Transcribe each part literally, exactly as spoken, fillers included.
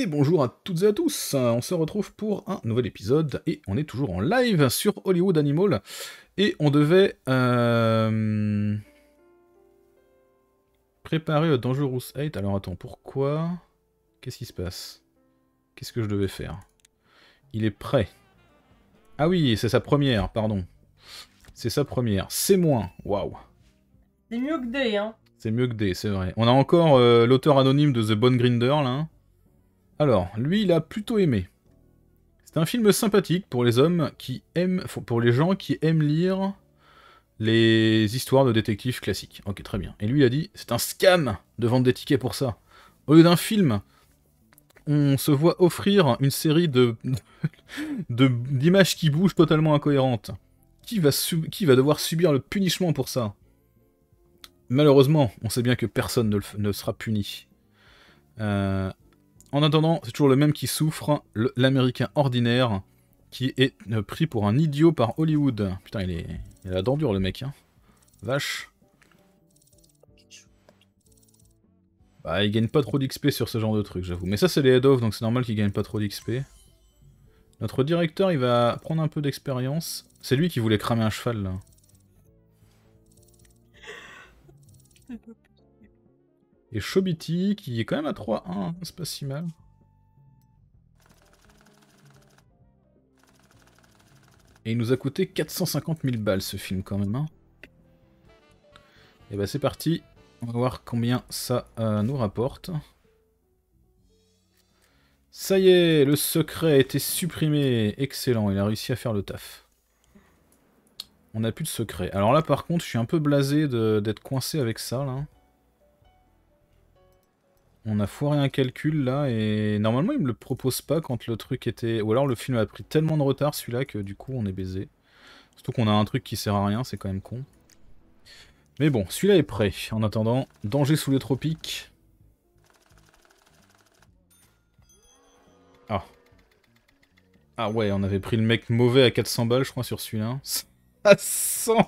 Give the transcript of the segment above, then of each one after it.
bonjour à toutes et à tous, on se retrouve pour un nouvel épisode, et on est toujours en live sur Hollywood Animal, et on devait euh... préparer le Dangerous eight. Alors attends, pourquoi? Qu'est-ce qui se passe? Qu'est-ce que je devais faire? Il est prêt. Ah oui, c'est sa première, pardon. C'est sa première, c'est moins, waouh. C'est mieux que D, hein. C'est mieux que D, c'est vrai. On a encore euh, l'auteur anonyme de The Bone Grinder, là. Alors, lui, il a plutôt aimé. C'est un film sympathique pour les hommes qui aiment, pour les gens qui aiment lire les histoires de détectives classiques. Ok, très bien. Et lui, il a dit, c'est un scam de vendre des tickets pour ça. Au lieu d'un film, on se voit offrir une série de de- d'images qui bougent totalement incohérentes. Qui va, qui va devoir subir le punissement pour ça? Malheureusement, on sait bien que personne ne, le ne sera puni. Euh, En attendant, c'est toujours le même qui souffre, l'américain ordinaire, qui est euh, pris pour un idiot par Hollywood. Putain, il, est... il a la dent dure, le mec, hein. Vache. Bah, il gagne pas trop d'X P sur ce genre de truc, j'avoue. Mais ça, c'est les head-off, donc c'est normal qu'il gagne pas trop d'X P. Notre directeur, il va prendre un peu d'expérience. C'est lui qui voulait cramer un cheval, là. Et Chobiti, qui est quand même à trois un, c'est pas si mal. Et il nous a coûté quatre cent cinquante mille balles, ce film, quand même, hein. Et bah c'est parti, on va voir combien ça euh, nous rapporte. Ça y est, le secret a été supprimé, excellent, il a réussi à faire le taf. On n'a plus de secret. Alors là par contre, je suis un peu blasé d'être coincé avec ça, là. On a foiré un calcul là, et normalement il me le propose pas quand le truc était... Ou alors le film a pris tellement de retard celui-là que du coup on est baisé. Surtout qu'on a un truc qui sert à rien, c'est quand même con. Mais bon, celui-là est prêt. En attendant, danger sous les tropiques. Ah. Ah ouais, on avait pris le mec mauvais à quatre cents balles, je crois, sur celui-là. Ça sent...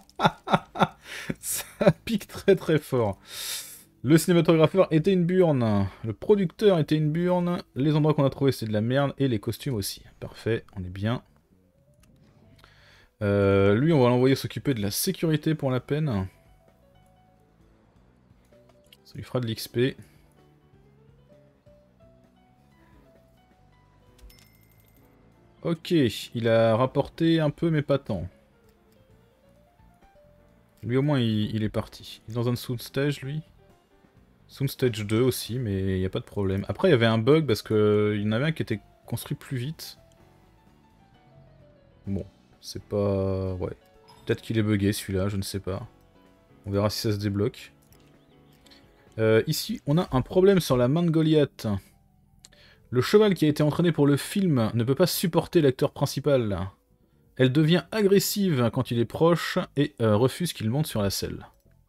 Ça pique très très fort. Le cinématographeur était une burne. Le producteur était une burne. Les endroits qu'on a trouvés, c'est de la merde. Et les costumes aussi. Parfait, on est bien. Euh, lui, on va l'envoyer s'occuper de la sécurité pour la peine. Ça lui fera de l'X P. Ok, il a rapporté un peu, mais pas tant. Lui, au moins, il, il est parti. Il est dans un soundstage, lui. Soundstage deux aussi, mais il n'y a pas de problème. Après, il y avait un bug, parce qu'il y en avait un qui était construit plus vite. Bon, c'est pas... Ouais. Peut-être qu'il est bugué, celui-là, je ne sais pas. On verra si ça se débloque. Euh, ici, on a un problème sur la main de Goliath. Le cheval qui a été entraîné pour le film ne peut pas supporter l'acteur principal. Elle devient agressive quand il est proche et euh, refuse qu'il monte sur la selle.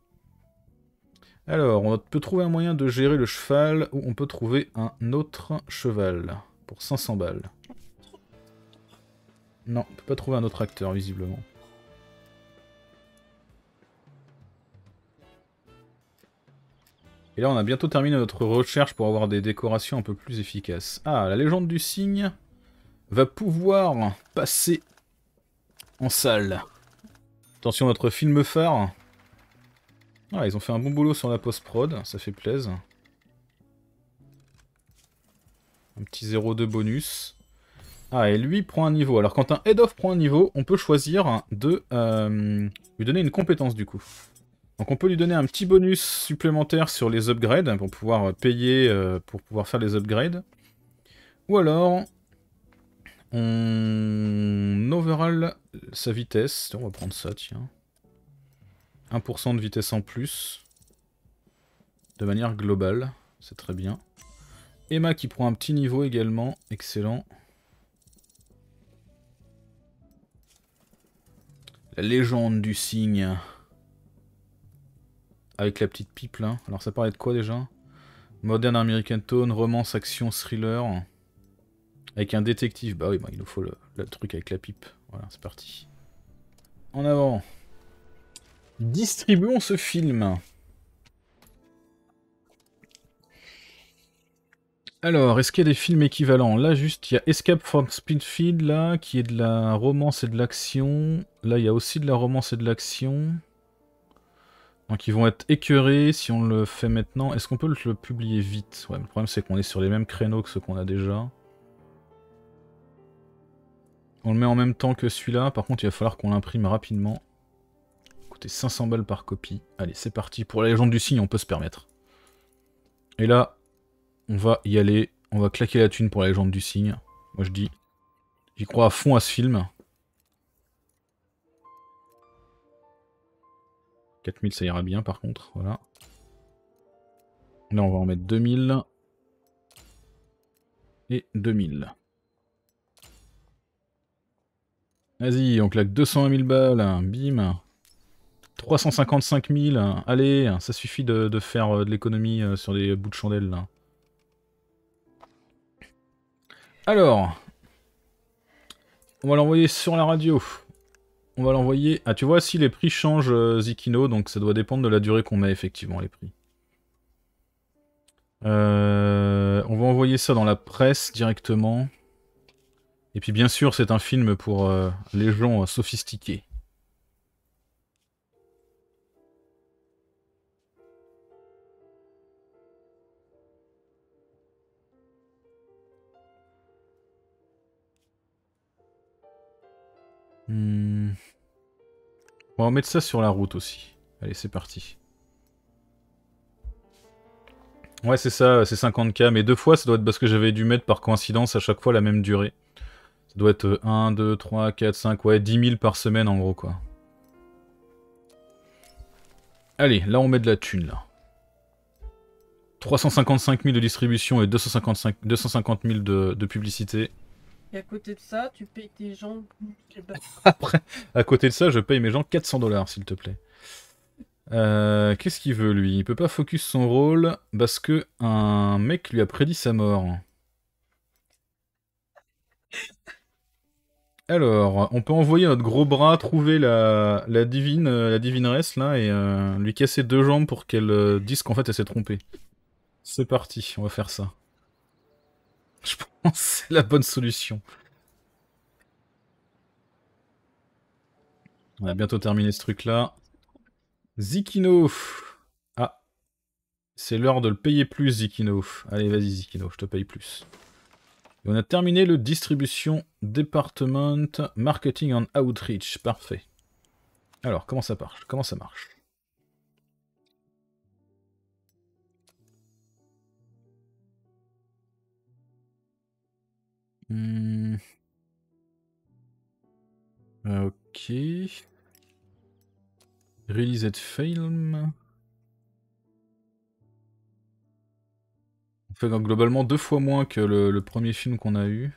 Alors, on peut trouver un moyen de gérer le cheval ou on peut trouver un autre cheval pour cinq cents balles. Non, on peut pas trouver un autre acteur visiblement. Et là, on a bientôt terminé notre recherche pour avoir des décorations un peu plus efficaces. Ah, la légende du cygne va pouvoir passer en salle. Attention, notre film phare. Ah, ils ont fait un bon boulot sur la post-prod, ça fait plaisir. Un petit zéro deux bonus. Ah, et lui prend un niveau. Alors, quand un head-off prend un niveau, on peut choisir de euh, lui donner une compétence, du coup. Donc, on peut lui donner un petit bonus supplémentaire sur les upgrades, pour pouvoir payer, euh, pour pouvoir faire les upgrades. Ou alors, on overall sa vitesse. On va prendre ça, tiens. un pour cent de vitesse en plus. De manière globale. C'est très bien. Emma qui prend un petit niveau également. Excellent. La légende du cygne. Avec la petite pipe là. Alors ça parlait de quoi déjà? Modern American Tone, romance, action, thriller. Avec un détective. Bah oui, bah, il nous faut le, le truc avec la pipe. Voilà, c'est parti. En avant. Distribuons ce film. Alors, est-ce qu'il y a des films équivalents? Là, juste, il y a Escape from Springfield, là, qui est de la romance et de l'action. Là, il y a aussi de la romance et de l'action. Donc, ils vont être écœurés si on le fait maintenant. Est-ce qu'on peut le publier vite? Ouais, mais le problème, c'est qu'on est sur les mêmes créneaux que ceux qu'on a déjà. On le met en même temps que celui-là. Par contre, il va falloir qu'on l'imprime rapidement. Coûter cinq cents balles par copie. Allez, c'est parti. Pour la légende du cygne, on peut se permettre. Et là, on va y aller. On va claquer la thune pour la légende du cygne. Moi, je dis... J'y crois à fond à ce film. quatre mille, ça ira bien, par contre. Voilà. Là, on va en mettre deux mille. Et deux mille. Vas-y, on claque deux cent vingt mille balles. Bim. trois cent cinquante-cinq mille. Allez, ça suffit de, de faire de l'économie sur des bouts de chandelle, là. Alors, on va l'envoyer sur la radio. On va l'envoyer... Ah, tu vois, si les prix changent, euh, Zikino, donc ça doit dépendre de la durée qu'on met, effectivement, les prix. Euh, on va envoyer ça dans la presse, directement. Et puis, bien sûr, c'est un film pour euh, les gens euh, sophistiqués. Hmm. On va mettre ça sur la route aussi. Allez, c'est parti. Ouais, c'est ça, c'est cinquante K, mais deux fois, ça doit être parce que j'avais dû mettre par coïncidence à chaque fois la même durée. Ça doit être un, deux, trois, quatre, cinq, ouais, dix mille par semaine en gros, quoi. Allez, là on met de la thune, là. trois cent cinquante-cinq mille de distribution et deux cent cinquante-cinq, deux cent cinquante mille de, de publicité. Et à côté de ça, tu payes tes gens. Après, à côté de ça, je paye mes gens quatre cents dollars, s'il te plaît. Euh, Qu'est-ce qu'il veut, lui? Il peut pas focus son rôle parce que un mec lui a prédit sa mort. Alors, on peut envoyer notre gros bras trouver la, la divine, euh, la divineresse, là, et euh, lui casser deux jambes pour qu'elle euh, dise qu'en fait elle s'est trompée. C'est parti, on va faire ça. Je pense que c'est la bonne solution. On a bientôt terminé ce truc-là. Zikino. Ah, c'est l'heure de le payer plus, Zikino. Allez, vas-y, Zikino, je te paye plus. Et on a terminé le Distribution Department Marketing and Outreach. Parfait. Alors, comment ça marche? Comment ça marche? Hmm. Ok. Released film. On fait globalement deux fois moins que le, le premier film qu'on a eu.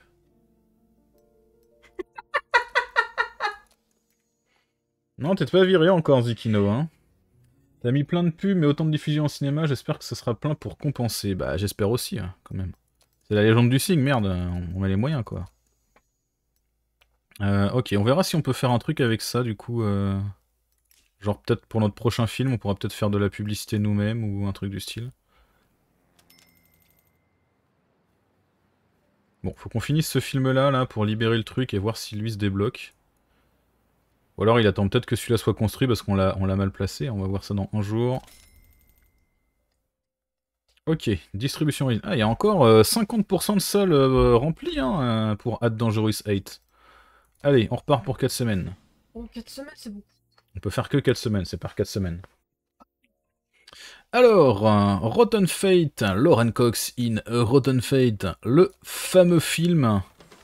Non, t'es pas viré encore, Zikino, hein. T'as mis plein de pubs, mais autant de diffusion en cinéma, j'espère que ce sera plein pour compenser. Bah, j'espère aussi, hein, quand même. C'est la légende du cygne, merde, on a les moyens, quoi. Euh, ok, on verra si on peut faire un truc avec ça, du coup. Euh... Genre, peut-être pour notre prochain film, on pourra peut-être faire de la publicité nous-mêmes, ou un truc du style. Bon, faut qu'on finisse ce film-là, là, pour libérer le truc et voir si lui se débloque. Ou alors il attend peut-être que celui-là soit construit parce qu'on l'a on l'a mal placé. On va voir ça dans un jour. Ok, distribution. Ah, il y a encore euh, cinquante pour cent de salles euh, remplies hein, euh, pour Ad Dangerous eight. Allez, on repart pour quatre semaines. Oh, quatre semaines, c'est beaucoup. On peut faire que quatre semaines, c'est par quatre semaines. Alors, euh, Rotten Fate, Lauren Cox in Rotten Fate, le fameux film.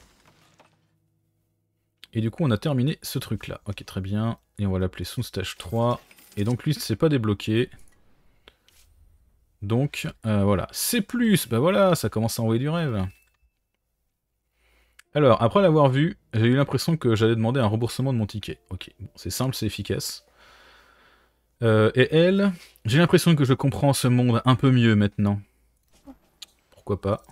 Et du coup, on a terminé ce truc-là. Ok, très bien. Et on va l'appeler Soonstage trois. Et donc lui, c'est pas débloqué. Donc, euh, voilà. C plus, bah voilà, ça commence à envoyer du rêve. Alors, après l'avoir vu, j'ai eu l'impression que j'allais demander un remboursement de mon ticket. Ok, bon, c'est simple, c'est efficace. Euh, et elle, j'ai l'impression que je comprends ce monde un peu mieux maintenant. Pourquoi pas.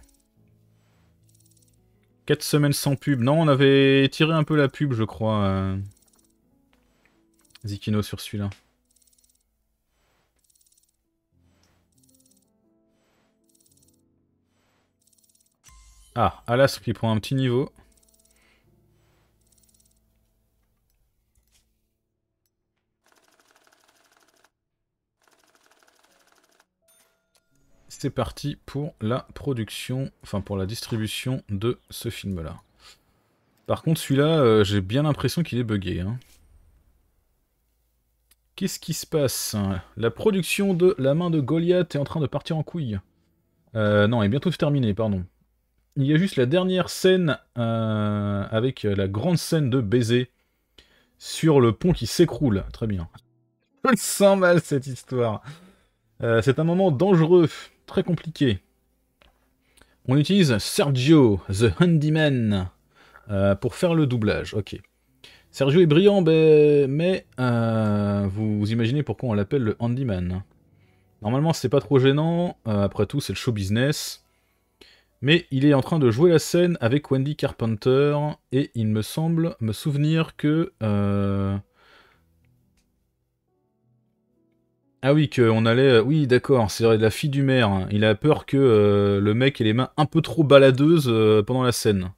quatre semaines sans pub. Non, on avait tiré un peu la pub, je crois. Euh... Zikino sur celui-là. Ah, Alas qui prend un petit niveau. C'est parti pour la production, enfin pour la distribution de ce film-là. Par contre, celui-là, euh, j'ai bien l'impression qu'il est buggé. Hein. Qu'est-ce qui se passe? La production de La main de Goliath est en train de partir en couille. Euh, non, elle est bientôt terminée, pardon. Il y a juste la dernière scène euh, avec la grande scène de baiser sur le pont qui s'écroule. Très bien. Je le sens mal cette histoire. Euh, c'est un moment dangereux, très compliqué. On utilise Sergio, The Handyman, euh, pour faire le doublage. Ok. Sergio est brillant, ben, mais euh, vous, vous imaginez pourquoi on l'appelle le Handyman. Normalement, c'est pas trop gênant. Euh, après tout, c'est le show business. Mais il est en train de jouer la scène avec Wendy Carpenter, et il me semble me souvenir que... Euh... Ah oui, qu'on allait... Oui, d'accord, c'est la fille du maire. Hein. Il a peur que euh, le mec ait les mains un peu trop baladeuses euh, pendant la scène.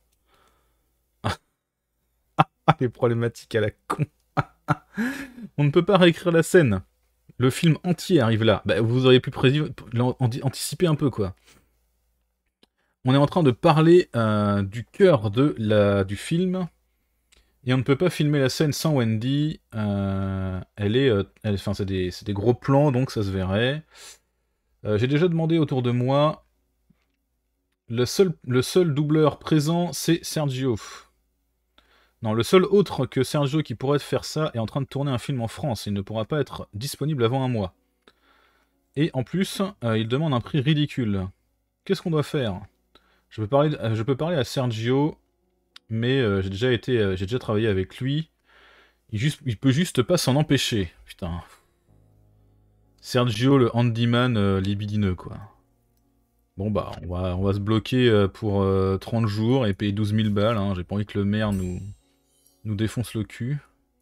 Ah, les problématiques à la con. On ne peut pas réécrire la scène. Le film entier arrive là. Bah, vous auriez pu prédire, anticiper un peu, quoi. On est en train de parler euh, du cœur de la, du film, et on ne peut pas filmer la scène sans Wendy. Euh, elle est, euh, elle, enfin, c'est des, c'est des gros plans, donc ça se verrait. Euh, J'ai déjà demandé autour de moi. Le seul, le seul doubleur présent, c'est Sergio. Non, le seul autre que Sergio qui pourrait faire ça est en train de tourner un film en France. Il ne pourra pas être disponible avant un mois. Et en plus, euh, il demande un prix ridicule. Qu'est-ce qu'on doit faire? Je peux parler, de, je peux parler à Sergio, mais euh, j'ai déjà été, euh, j'ai déjà travaillé avec lui. Il, juste, il peut juste pas s'en empêcher. Putain. Sergio, le handyman euh, libidineux, quoi. Bon bah, on va, on va se bloquer euh, pour euh, trente jours et payer douze mille balles. Hein. J'ai pas envie que le maire nous, nous défonce le cul.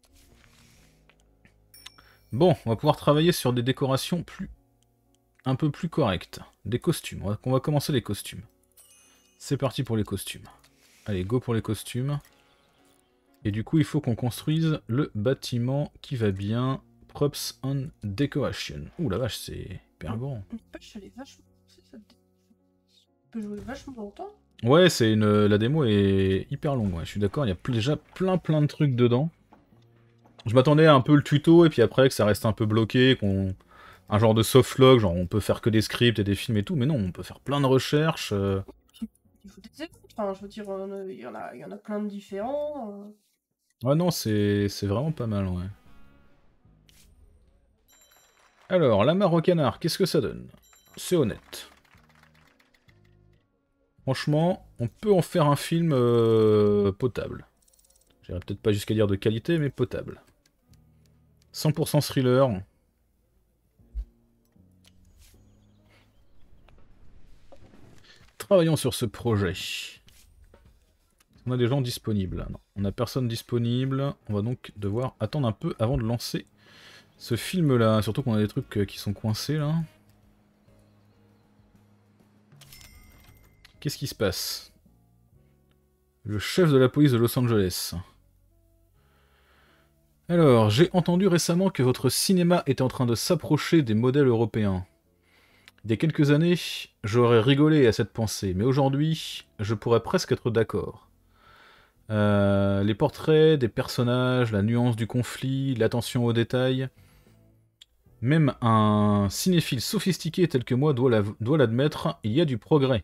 Bon, on va pouvoir travailler sur des décorations plus, un peu plus correctes. Des costumes. On va, on va commencer les costumes. C'est parti pour les costumes. Allez, go pour les costumes. Et du coup, il faut qu'on construise le bâtiment qui va bien. Props and Decoration. Ouh la vache, c'est hyper grand. Elle est vachement... Ça peut jouer vachement longtemps. Ouais, c'est une... la démo est hyper longue, ouais. Je suis d'accord, il y a déjà plein plein de trucs dedans. Je m'attendais à un peu le tuto, et puis après que ça reste un peu bloqué, qu'on... un genre de softlog, genre on peut faire que des scripts et des films et tout, mais non, on peut faire plein de recherches. Euh... Il faut des écoutes, enfin, je veux dire, il y en a, il y en a plein de différents. Euh... Ouais, non, c'est vraiment pas mal, ouais. Alors, la mare au canard, qu'est-ce que ça donne? C'est honnête. Franchement, on peut en faire un film euh, potable. J'irai peut-être pas jusqu'à dire de qualité, mais potable. cent pour cent thriller. Travaillons sur ce projet. On a des gens disponibles. Non, on n'a personne disponible. On va donc devoir attendre un peu avant de lancer ce film-là. Surtout qu'on a des trucs qui sont coincés, là. Qu'est-ce qui se passe? Le chef de la police de Los Angeles. Alors, j'ai entendu récemment que votre cinéma était en train de s'approcher des modèles européens. Il y a quelques années, j'aurais rigolé à cette pensée, mais aujourd'hui, je pourrais presque être d'accord. Euh, les portraits des personnages, la nuance du conflit, l'attention aux détails... Même un cinéphile sophistiqué tel que moi doit l'admettre, il y a du progrès.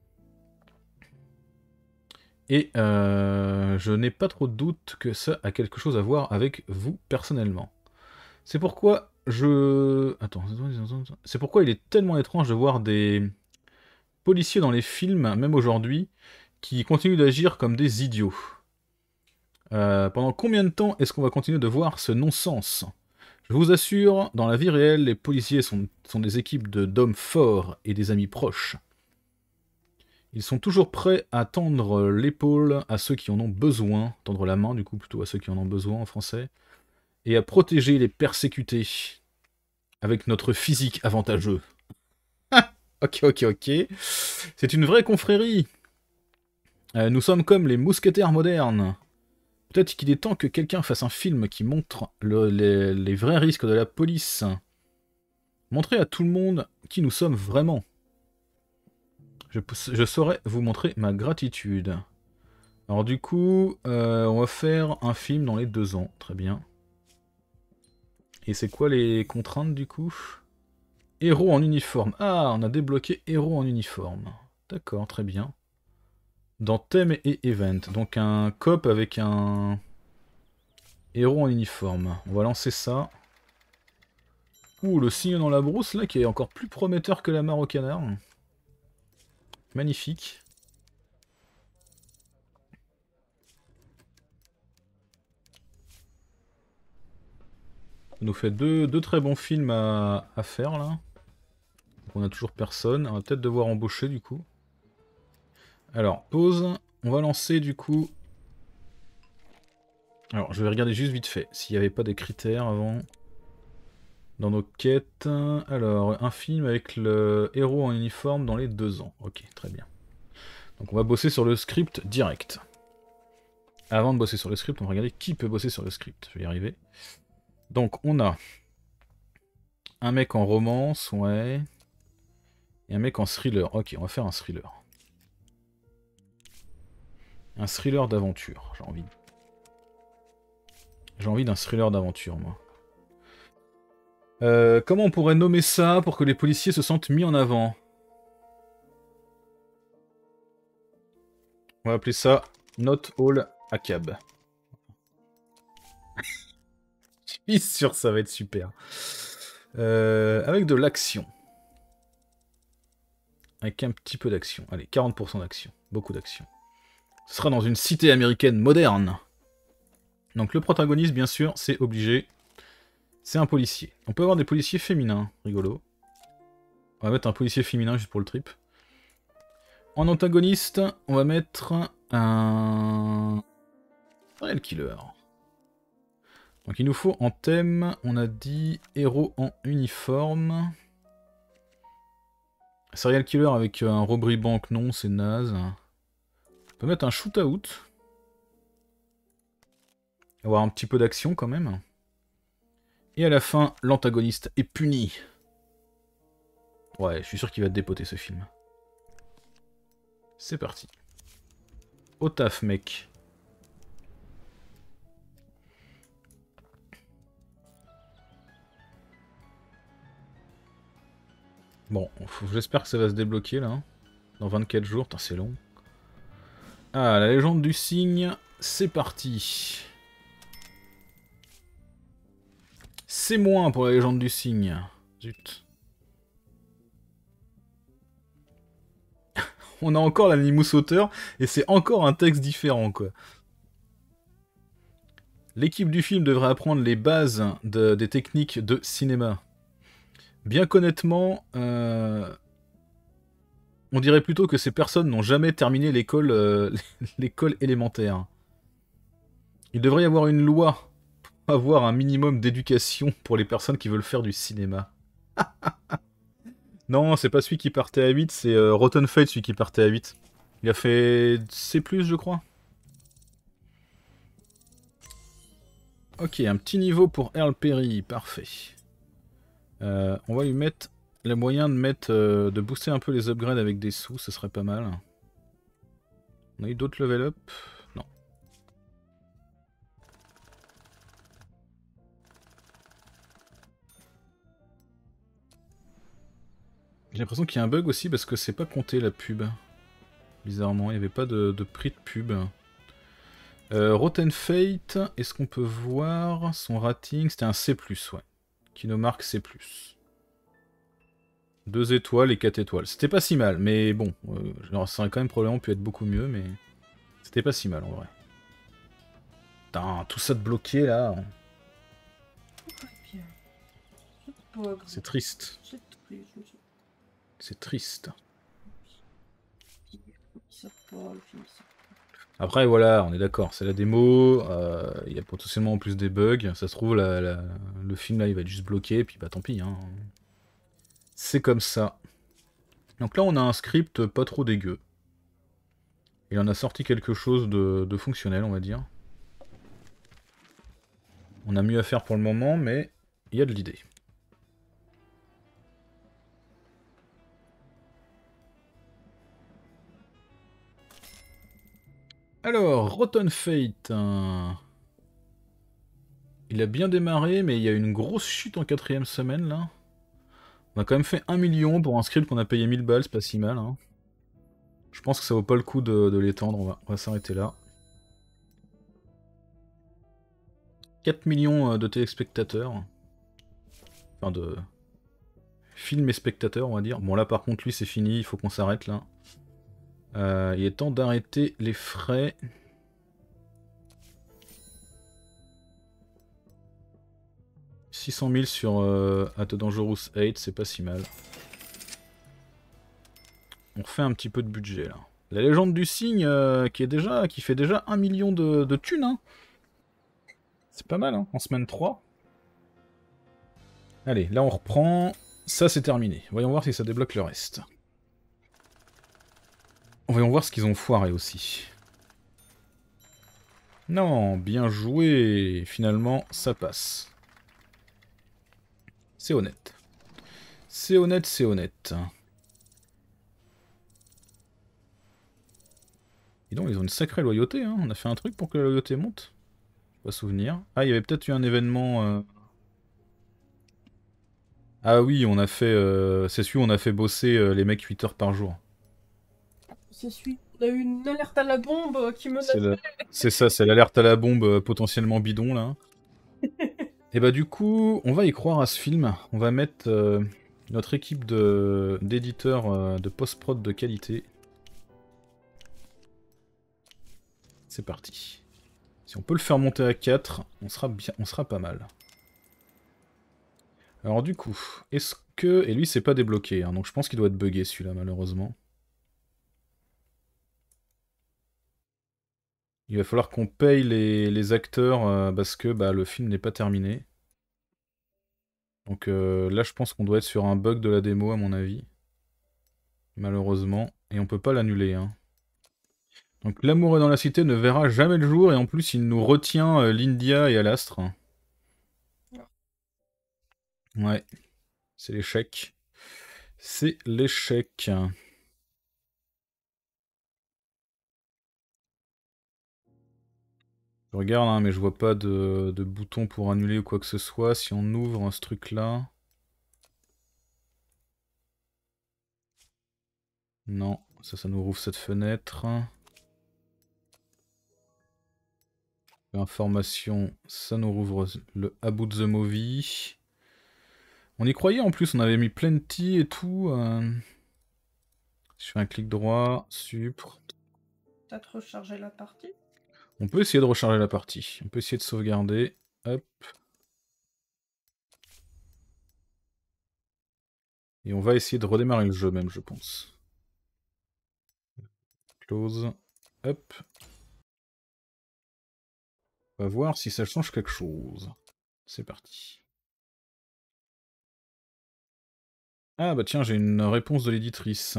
Et euh, je n'ai pas trop de doute que ça a quelque chose à voir avec vous personnellement. C'est pourquoi je... Attends, c'est pourquoi il est tellement étrange de voir des policiers dans les films, même aujourd'hui, qui continuent d'agir comme des idiots. Euh, pendant combien de temps est-ce qu'on va continuer de voir ce non-sens ? Je vous assure, dans la vie réelle, les policiers sont, sont des équipes de d'hommes forts et des amis proches. Ils sont toujours prêts à tendre l'épaule à ceux qui en ont besoin, tendre la main du coup plutôt à ceux qui en ont besoin en français, et à protéger les persécutés avec notre physique avantageux. Ok, ok, ok. C'est une vraie confrérie. Euh, nous sommes comme les mousquetaires modernes. Peut-être qu'il est temps que quelqu'un fasse un film qui montre le, les, les vrais risques de la police. Montrer à tout le monde qui nous sommes vraiment. Je, je saurais vous montrer ma gratitude. Alors du coup, euh, on va faire un film dans les deux ans. Très bien. Et c'est quoi les contraintes du coup? Héros en uniforme. Ah, on a débloqué héros en uniforme. D'accord, très bien. Dans thème et event. Donc un cop avec un héros en uniforme. On va lancer ça. Ouh, le signe dans la brousse là qui est encore plus prometteur que la mare au canard. Magnifique. Ça nous fait deux, deux très bons films à, à faire là. Donc on a toujours personne. On va peut-être devoir embaucher du coup. Alors, pause. On va lancer du coup... Alors, je vais regarder juste vite fait s'il n'y avait pas des critères avant. Dans nos quêtes. Alors, un film avec le héros en uniforme dans les deux ans. Ok, très bien. Donc on va bosser sur le script direct. Avant de bosser sur le script, on va regarder qui peut bosser sur le script. Je vais y arriver. Donc on a un mec en romance, ouais. Et un mec en thriller. Ok, on va faire un thriller. Un thriller d'aventure, j'ai envie. J'ai envie d'un thriller d'aventure, moi. Euh, comment on pourrait nommer ça pour que les policiers se sentent mis en avant? On va appeler ça Not All A Cab. Je suis sûr que ça va être super. Euh, avec de l'action. Avec un petit peu d'action. Allez, quarante pour cent d'action. Beaucoup d'action. Ce sera dans une cité américaine moderne. Donc le protagoniste, bien sûr, c'est obligé. C'est un policier. On peut avoir des policiers féminins. Rigolo. On va mettre un policier féminin juste pour le trip. En antagoniste, on va mettre un... Serial killer. Donc il nous faut en thème, on a dit héros en uniforme. Serial killer avec un robbery bank, non, c'est naze. On peut mettre un shootout. Avoir un petit peu d'action quand même. Et à la fin, l'antagoniste est puni. Ouais, je suis sûr qu'il va dépoter ce film. C'est parti. Au taf, mec. Bon, j'espère que ça va se débloquer là. Dans vingt-quatre jours, putain c'est long. Ah, la légende du cygne, c'est parti. C'est moins pour la légende du cygne. Zut. On a encore l'animus sauteur, et c'est encore un texte différent, quoi. L'équipe du film devrait apprendre les bases de, des techniques de cinéma. Bien qu'honnêtement, euh, on dirait plutôt que ces personnes n'ont jamais terminé l'école euh, l'école élémentaire. Il devrait y avoir une loi pour avoir un minimum d'éducation pour les personnes qui veulent faire du cinéma. Non, c'est pas celui qui partait à huit, c'est euh, Rotten Fate, celui qui partait à huit. Il a fait C plus, je crois. Ok, un petit niveau pour Earl Perry, parfait. Euh, on va lui mettre le moyen de mettre, euh, de booster un peu les upgrades avec des sous, ce serait pas mal. On a eu d'autres level up? Non. J'ai l'impression qu'il y a un bug aussi parce que c'est pas compté la pub. Bizarrement, il n'y avait pas de, de prix de pub. Euh, Rotten Fate, est-ce qu'on peut voir son rating? C'était un C plus, ouais. Kinomark C plus. deux étoiles et quatre étoiles. C'était pas si mal, mais bon. Euh, ça aurait quand même probablement pu être beaucoup mieux, mais... C'était pas si mal, en vrai. Putain, tout ça de bloqué, là. C'est triste. C'est triste. Après, voilà, on est d'accord, c'est la démo, il euh, y a potentiellement en plus des bugs, ça se trouve, la, la, le film là il va être juste bloqué, puis bah tant pis, hein. C'est comme ça. Donc là on a un script pas trop dégueu. Il en a sorti quelque chose de, de fonctionnel, on va dire. On a mieux à faire pour le moment, mais il y a de l'idée. Alors, Rotten Fate. Hein. Il a bien démarré, mais il y a une grosse chute en quatrième semaine, là. On a quand même fait un million pour un script qu'on a payé mille balles, c'est pas si mal. Hein. Je pense que ça vaut pas le coup de, de l'étendre, on va, on va s'arrêter là. quatre millions de téléspectateurs. Enfin, de... films et spectateurs, on va dire. Bon, là, par contre, lui, c'est fini, il faut qu'on s'arrête, là. Euh, il est temps d'arrêter les frais. six cent mille sur euh, At a Dangerous eight, c'est pas si mal. On refait un petit peu de budget, là. La légende du cygne, euh, qui, est déjà, qui fait déjà un million de, de thunes, hein. C'est pas mal, hein, en semaine trois. Allez, là on reprend. Ça, c'est terminé. Voyons voir si ça débloque le reste. Voyons voir ce qu'ils ont foiré aussi. Non, bien joué. Finalement, ça passe. C'est honnête. C'est honnête, c'est honnête. Dis donc, ils ont une sacrée loyauté, hein. On a fait un truc pour que la loyauté monte. Je pas souvenir. Ah, il y avait peut-être eu un événement... Euh... Ah oui, on a fait... Euh... C'est celui où on a fait bosser euh, les mecs huit heures par jour. C'est celui. On a eu une alerte à la bombe qui menaçait. C'est ça, c'est l'alerte à la bombe euh, potentiellement bidon, là. Et bah du coup, on va y croire à ce film. On va mettre euh, notre équipe de d'éditeurs euh, de post-prod de qualité. C'est parti. Si on peut le faire monter à quatre, on sera, bien, on sera pas mal. Alors du coup, est-ce que... Et lui, c'est pas débloqué, hein, donc je pense qu'il doit être buggé celui-là, malheureusement. Il va falloir qu'on paye les, les acteurs euh, parce que bah, le film n'est pas terminé. Donc euh, là, je pense qu'on doit être sur un bug de la démo, à mon avis. Malheureusement. Et on peut pas l'annuler, hein. Donc l'amour est dans la cité ne verra jamais le jour, et en plus il nous retient euh, l'India et Alastre. Ouais, c'est l'échec. C'est l'échec. Je regarde, hein, mais je vois pas de, de bouton pour annuler ou quoi que ce soit. Si on ouvre ce truc-là... Non, ça, ça nous rouvre cette fenêtre. Information, ça nous rouvre le About the Movie. On y croyait en plus, on avait mis plenty et tout. Euh... Je fais un clic droit, supr. Peut-être recharger la partie. On peut essayer de recharger la partie. On peut essayer de sauvegarder. Hop. Et on va essayer de redémarrer le jeu même, je pense. Close. Hop. On va voir si ça change quelque chose. C'est parti. Ah bah tiens, j'ai une réponse de l'éditrice.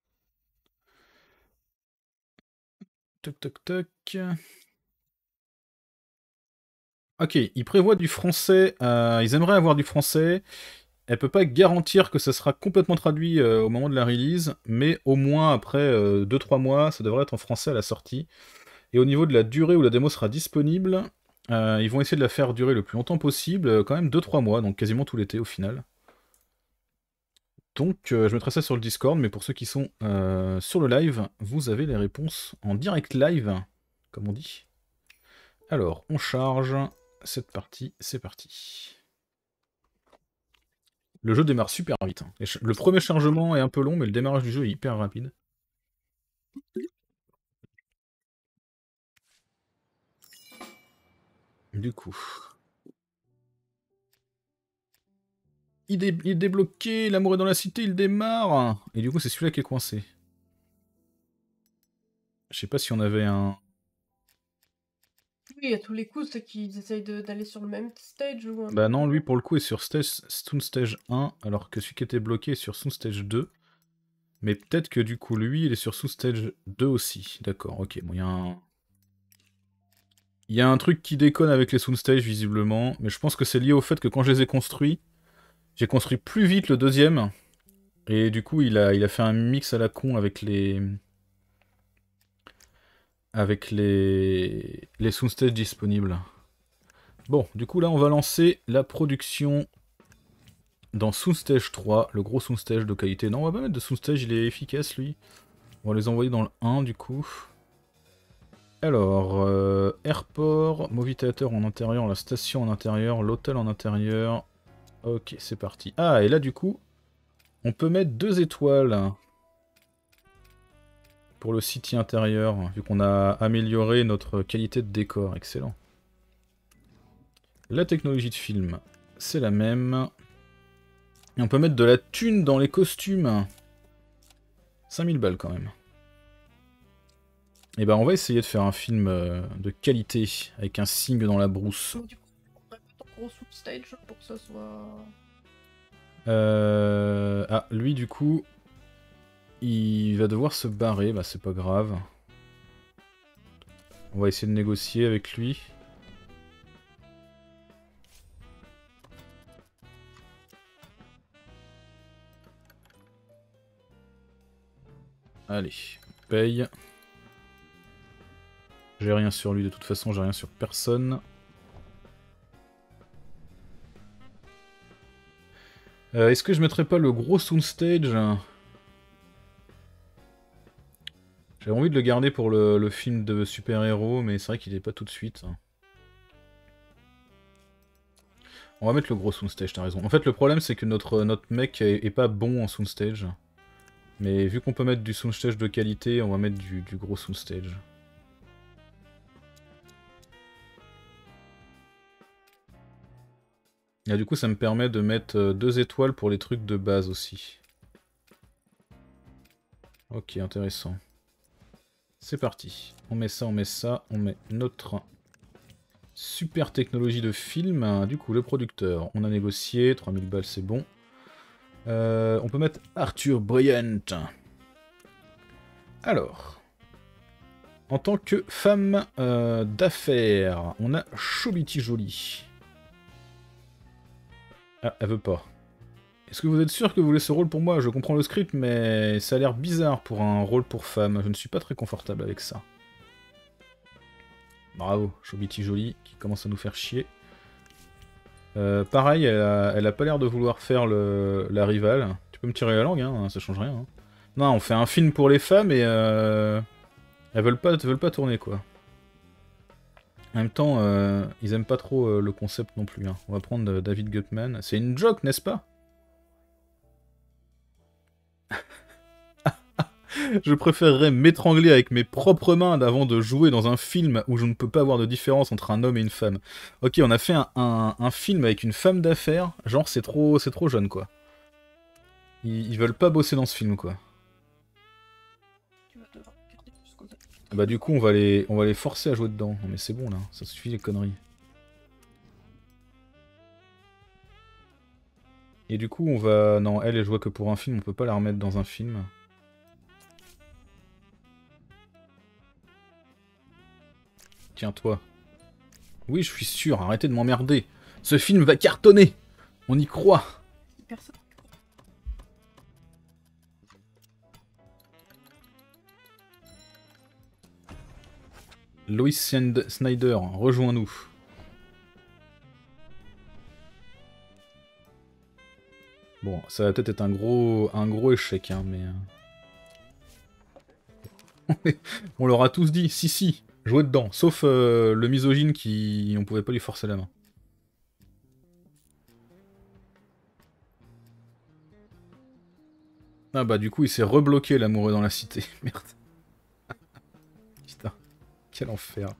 Toc toc toc. Ok, ils prévoient du français. Euh, ils aimeraient avoir du français. Elle peut pas garantir que ça sera complètement traduit euh, au moment de la release, mais au moins après euh, deux trois mois, ça devrait être en français à la sortie. Et au niveau de la durée où la démo sera disponible, euh, ils vont essayer de la faire durer le plus longtemps possible, euh, quand même deux trois mois, donc quasiment tout l'été au final. Donc euh, je mettrai ça sur le Discord, mais pour ceux qui sont euh, sur le live, vous avez les réponses en direct live, comme on dit. Alors, on charge cette partie, c'est parti. Le jeu démarre super vite. Hein. Le premier chargement est un peu long, mais le démarrage du jeu est hyper rapide. Du coup... Il, dé il est débloqué, l'amour est dans la cité, il démarre. Et du coup, c'est celui-là qui est coincé. Je sais pas si on avait un... Oui, à tous les coups, c'est qu'ils essayent d'aller sur le même stage ou un... Bah non, lui pour le coup est sur stage, Stone Stage un, alors que celui qui était bloqué est sur Stone Stage deux. Mais peut-être que du coup, lui, il est sur Soonstage deux aussi. D'accord, ok. Bon, il y a un... Il y a un truc qui déconne avec les Soonstage, visiblement. Mais je pense que c'est lié au fait que quand je les ai construits, j'ai construit plus vite le deuxième. Et du coup, il a, il a fait un mix à la con avec les... Avec les... Les Soonstage disponibles. Bon, du coup, là, on va lancer la production... Dans Soonstage trois, le gros Soonstage de qualité. Non, on va pas mettre de Soonstage, il est efficace, lui. On va les envoyer dans le un, du coup. Alors, euh, airport, movie theater en intérieur, la station en intérieur, l'hôtel en intérieur. Ok, c'est parti. Ah, et là, du coup, on peut mettre deux étoiles pour le city intérieur, vu qu'on a amélioré notre qualité de décor. Excellent. La technologie de film, c'est la même. Et on peut mettre de la thune dans les costumes. cinq mille balles, quand même. Et ben on va essayer de faire un film euh, de qualité, avec un cygne dans la brousse. Donc, du coup, on pourrait mettre en gros stage pour que ça soit... Euh... Ah, lui du coup, il va devoir se barrer, bah c'est pas grave. On va essayer de négocier avec lui. Allez, on paye. J'ai rien sur lui de toute façon, j'ai rien sur personne. Euh, Est-ce que je mettrais pas le gros soundstage? J'avais envie de le garder pour le, le film de super-héros, mais c'est vrai qu'il est pas tout de suite. On va mettre le gros soundstage, t'as raison. En fait, le problème, c'est que notre, notre mec est, est pas bon en soundstage. Mais vu qu'on peut mettre du soundstage de qualité, on va mettre du, du gros soundstage. Et du coup, ça me permet de mettre deux étoiles pour les trucs de base aussi. Ok, intéressant. C'est parti. On met ça, on met ça, on met notre super technologie de film. Du coup, le producteur, on a négocié, trois mille balles, c'est bon. Euh, on peut mettre Arthur Bryant. Alors, en tant que femme euh, d'affaires, on a Chobiti Jolie. Ah, elle veut pas. Est-ce que vous êtes sûr que vous voulez ce rôle pour moi? Je comprends le script, mais ça a l'air bizarre pour un rôle pour femme. Je ne suis pas très confortable avec ça. Bravo, Chobiti Jolie, qui commence à nous faire chier. Euh, pareil, elle a, elle a pas l'air de vouloir faire le, la rivale. Tu peux me tirer la langue, hein, ça change rien. Hein. Non, on fait un film pour les femmes et... Euh, elles veulent pas, veulent pas tourner, quoi. En même temps, euh, ils aiment pas trop euh, le concept non plus. Hein. On va prendre euh, David Gutman. C'est une joke, n'est-ce pas? Je préférerais m'étrangler avec mes propres mains avant de jouer dans un film où je ne peux pas avoir de différence entre un homme et une femme. Ok, on a fait un, un, un film avec une femme d'affaires, genre c'est trop, c'est trop jeune quoi. Ils, ils veulent pas bosser dans ce film quoi. Tu vas devoir regarder plus comme ça. Bah du coup on va les, on va les forcer à jouer dedans. Non mais c'est bon là, ça suffit les conneries. Et du coup on va... Non, elle, elle joue que pour un film, on peut pas la remettre dans un film. Tiens toi. Oui, je suis sûr, arrêtez de m'emmerder. Ce film va cartonner. On y croit. Personne. Lois Snyder, rejoins-nous. Bon, ça va peut-être être un gros, un gros échec, hein, mais... euh, on leur a tous dit, si si, jouez dedans. Sauf euh, le misogyne qui... on pouvait pas lui forcer la main. Ah bah du coup il s'est rebloqué l'amoureux dans la cité. Merde. Putain, quel enfer.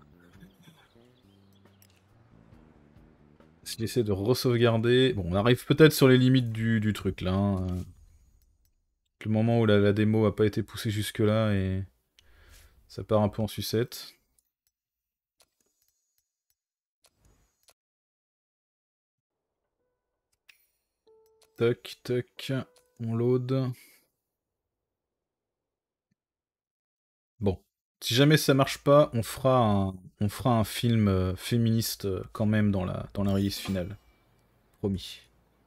S'il essaie de re-sauvegarder... Bon, on arrive peut-être sur les limites du, du truc, là. Hein. Le moment où la, la démo a pas été poussée jusque-là, et... ça part un peu en sucette. Toc, toc, on load. Bon. Si jamais ça marche pas, on fera un, on fera un film euh, féministe euh, quand même dans la, dans la release finale. Promis.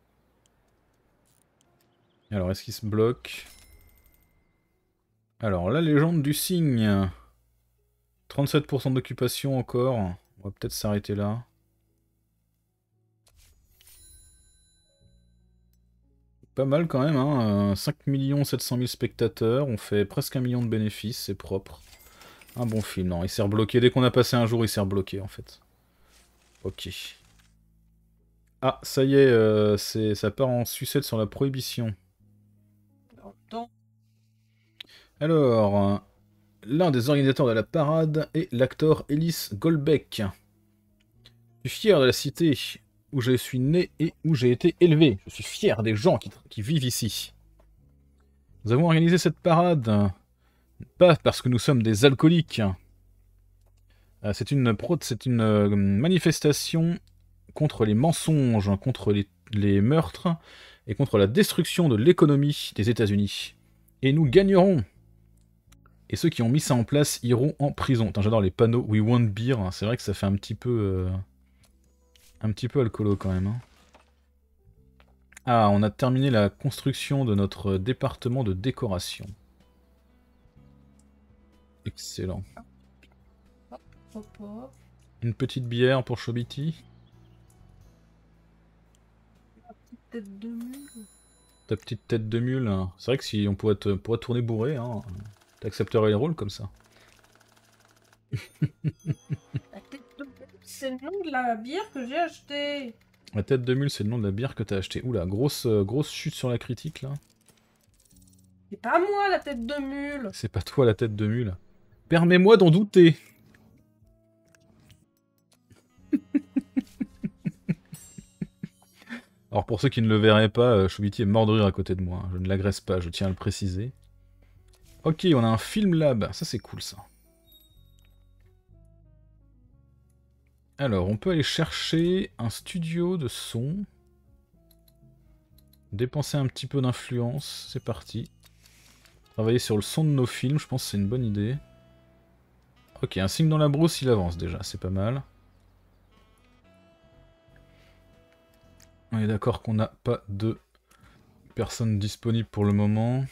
Alors, est-ce qu'il se bloque? Alors, la légende du cygne. trente-sept pour cent d'occupation encore. On va peut-être s'arrêter là. Pas mal quand même, hein. cinq millions sept cent mille spectateurs. On fait presque un million de bénéfices, c'est propre. Un bon film. Non, il s'est rebloqué. Dès qu'on a passé un jour, il s'est rebloqué en fait. Ok. Ah, ça y est, euh, c'est, ça part en sucette sur la prohibition. Dans- Alors, euh, l'un des organisateurs de la parade est l'acteur Ellis Goldbeck. Je suis fier de la cité où je suis né et où j'ai été élevé. Je suis fier des gens qui, qui vivent ici. Nous avons organisé cette parade, euh, pas parce que nous sommes des alcooliques. Euh, c'est une, pro- c'est une euh, manifestation contre les mensonges, contre les, les meurtres et contre la destruction de l'économie des États-Unis. Et nous gagnerons. Et ceux qui ont mis ça en place iront en prison. Putain, j'adore les panneaux We want beer. C'est vrai que ça fait un petit peu, euh, un petit peu alcoolo quand même. Hein. Ah, on a terminé la construction de notre département de décoration. Excellent. Hop, hop, hop. Une petite bière pour Chobiti. Tête de mule. Ta petite tête de mule. C'est vrai que si on pourrait, te, pourrait tourner bourré, hein, t'accepterais le rôle comme ça. La tête de mule, c'est le nom de la bière que j'ai achetée. La tête de mule, c'est le nom de la bière que t'as acheté. Oula, grosse, euh, grosse chute sur la critique là. C'est pas moi la tête de mule. C'est pas toi la tête de mule. Permets-moi d'en douter. Alors pour ceux qui ne le verraient pas, euh, Chobiti est mort de rire à côté de moi. Je ne l'agresse pas, je tiens à le préciser. Ok, on a un film lab. Ça c'est cool ça. Alors, on peut aller chercher un studio de son. Dépenser un petit peu d'influence. C'est parti. Travailler sur le son de nos films, je pense que c'est une bonne idée. Ok, un signe dans la brousse, il avance déjà, c'est pas mal. On est d'accord qu'on n'a pas de personnes disponibles pour le moment.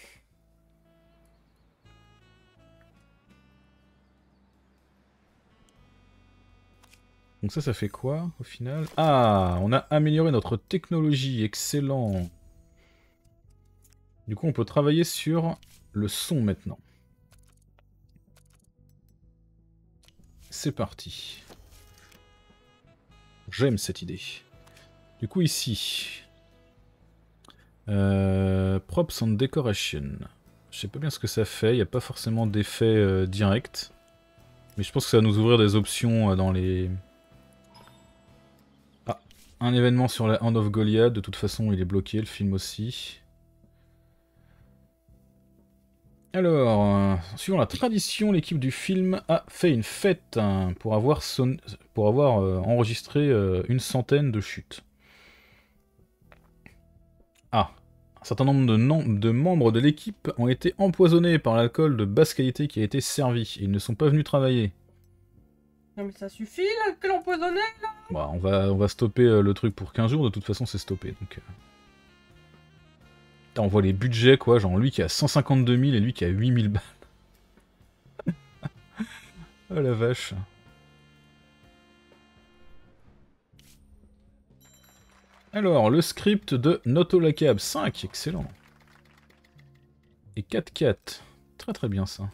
Donc ça, ça fait quoi au final? Ah, on a amélioré notre technologie, excellent. Du coup, on peut travailler sur le son maintenant. C'est parti. J'aime cette idée. Du coup, ici... Euh, props and Decoration. Je sais pas bien ce que ça fait, il n'y a pas forcément d'effet euh, direct. Mais je pense que ça va nous ouvrir des options euh, dans les... Ah, un événement sur la Hand of Goliath, de toute façon il est bloqué, le film aussi. Alors, euh, suivant la tradition, l'équipe du film a fait une fête hein, pour avoir, son... pour avoir euh, enregistré euh, une centaine de chutes. Ah, un certain nombre de, nom de membres de l'équipe ont été empoisonnés par l'alcool de basse qualité qui a été servi. Ils ne sont pas venus travailler. Non mais ça suffit l'alcool empoisonné là. Bon, on va, on va stopper euh, le truc pour quinze jours, de toute façon c'est stoppé. Donc, euh... Putain, on voit les budgets quoi, genre lui qui a cent cinquante-deux mille et lui qui a huit mille balles. Oh la vache. Alors, le script de Notolacab cinq, excellent. Et quatre quatre, très très bien ça.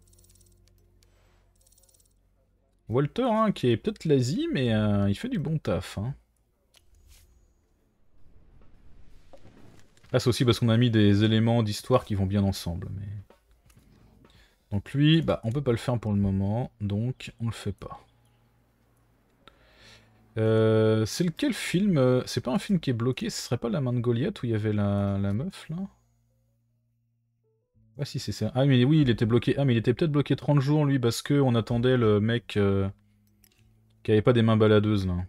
Walter, hein, qui est peut-être lazy, mais euh, il fait du bon taf. Hein. Là, c'est aussi parce qu'on a mis des éléments d'histoire qui vont bien ensemble. Mais... Donc lui, bah, on peut pas le faire pour le moment, donc on le fait pas. Euh, c'est lequel film euh, C'est pas un film qui est bloqué, ce serait pas La Main de Goliath où il y avait la, la meuf, là? Ah si, c'est ça. Ah mais oui, il était bloqué. Ah mais il était peut-être bloqué trente jours, lui, parce que on attendait le mec euh, qui avait pas des mains baladeuses, là.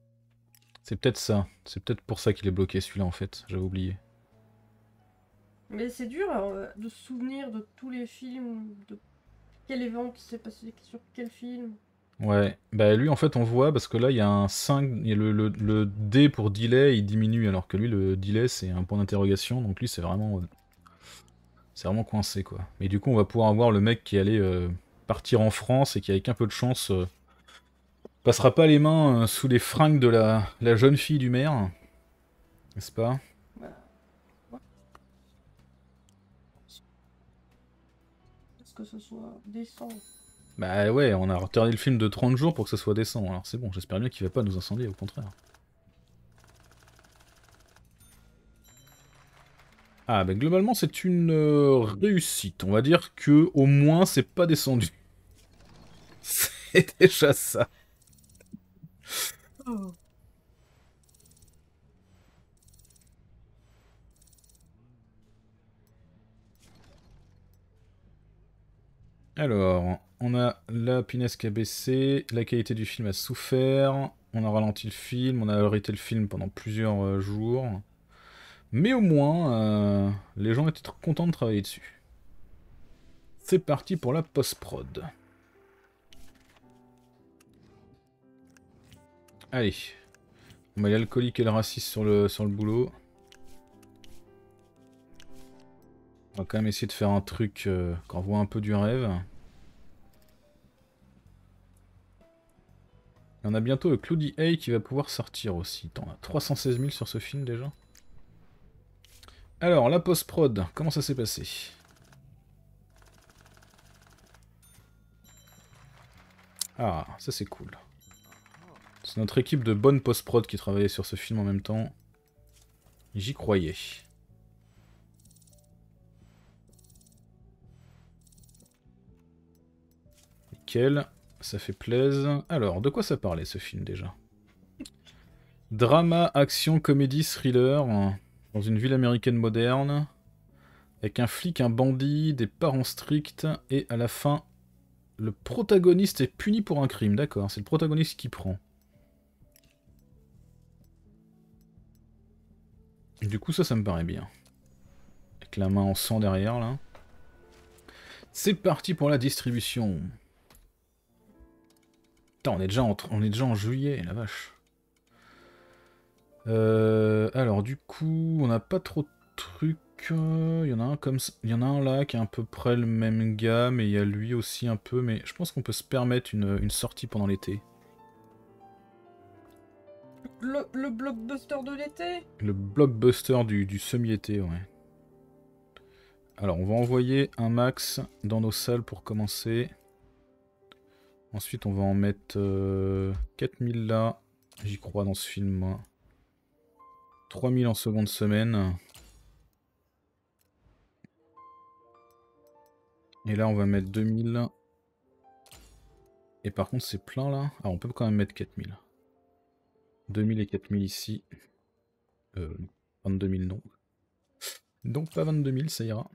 C'est peut-être ça. C'est peut-être pour ça qu'il est bloqué, celui-là, en fait. J'avais oublié. Mais c'est dur euh, de se souvenir de tous les films, de quel événement qui s'est passé sur quel film. Ouais, bah lui en fait on voit parce que là il y a un cinq, il y a le, le, le D pour delay il diminue alors que lui le delay c'est un point d'interrogation donc lui c'est vraiment c'est vraiment coincé quoi. Mais du coup on va pouvoir avoir le mec qui allait euh, partir en France et qui avec un peu de chance euh, passera pas les mains euh, sous les fringues de la, la jeune fille du maire, n'est-ce pas? Bah, ouais. Parce que ce soit décent. Bah ouais, on a retardé le film de trente jours pour que ça soit décent, alors c'est bon, j'espère bien qu'il va pas nous incendier, au contraire. Ah bah globalement c'est une euh, réussite, on va dire que au moins c'est pas descendu. C'est déjà ça. Oh. Alors, on a la punaise qui a baissé, la qualité du film a souffert, on a ralenti le film, on a arrêté le film pendant plusieurs euh, jours. Mais au moins, euh, les gens étaient contents de travailler dessus. C'est parti pour la post-prod. Allez. On met l'alcoolique et le raciste sur le, sur le boulot. On va quand même essayer de faire un truc euh, qu'on voit un peu du rêve. Et on a bientôt le Cloudy A qui va pouvoir sortir aussi. Attends, on a trois cent seize mille sur ce film déjà. Alors, la post-prod, comment ça s'est passé? Ah, ça c'est cool. C'est notre équipe de bonne post-prod qui travaillait sur ce film en même temps. J'y croyais. Nickel, ça fait plaisir. Alors, de quoi ça parlait ce film déjà? Drama, action, comédie, thriller, dans une ville américaine moderne, avec un flic, un bandit, des parents stricts, et à la fin, le protagoniste est puni pour un crime. D'accord, c'est le protagoniste qui prend. Du coup, ça, ça me paraît bien. Avec la main en sang derrière, là. C'est parti pour la distribution. Putain, on est déjà en, on est déjà en juillet, la vache. Euh, alors, du coup, on n'a pas trop de trucs. Il y en a un comme ça. Il y en a un là qui est à peu près le même gamme, et il y a lui aussi un peu, mais je pense qu'on peut se permettre une, une sortie pendant l'été. Le, le blockbuster de l'été? Le blockbuster du, du semi-été, ouais. Alors, on va envoyer un max dans nos salles pour commencer. Ensuite, on va en mettre euh, quatre mille là. J'y crois dans ce film, moi. trois mille en seconde semaine. Et là, on va mettre deux mille. Et par contre, c'est plein là. Ah, on peut quand même mettre quatre mille. deux mille et quatre mille ici. Euh, vingt-deux mille non. Donc pas vingt-deux mille, ça ira.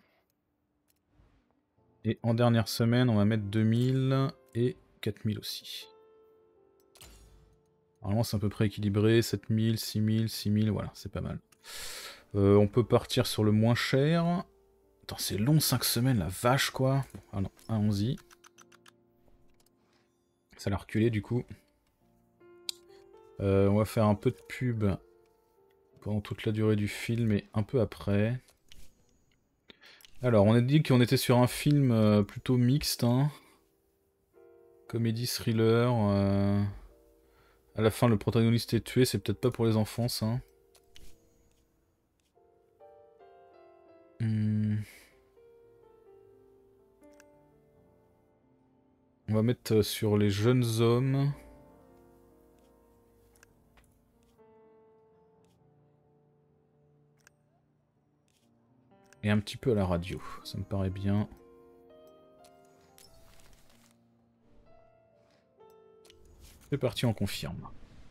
Et en dernière semaine, on va mettre deux mille et quatre mille aussi. Normalement, c'est à peu près équilibré. sept mille, six mille, six mille, voilà, c'est pas mal. Euh, on peut partir sur le moins cher. Attends, c'est long, cinq semaines, la vache, quoi. Bon, ah non, allons-y. Ça l'a reculé, du coup. Euh, on va faire un peu de pub pendant toute la durée du film et un peu après. Alors, on a dit qu'on était sur un film euh, plutôt mixte, hein. Comédie, thriller. Euh... À la fin, le protagoniste est tué, c'est peut-être pas pour les enfants, ça. Hmm. On va mettre sur les jeunes hommes. Et un petit peu à la radio, ça me paraît bien. C'est parti, on confirme.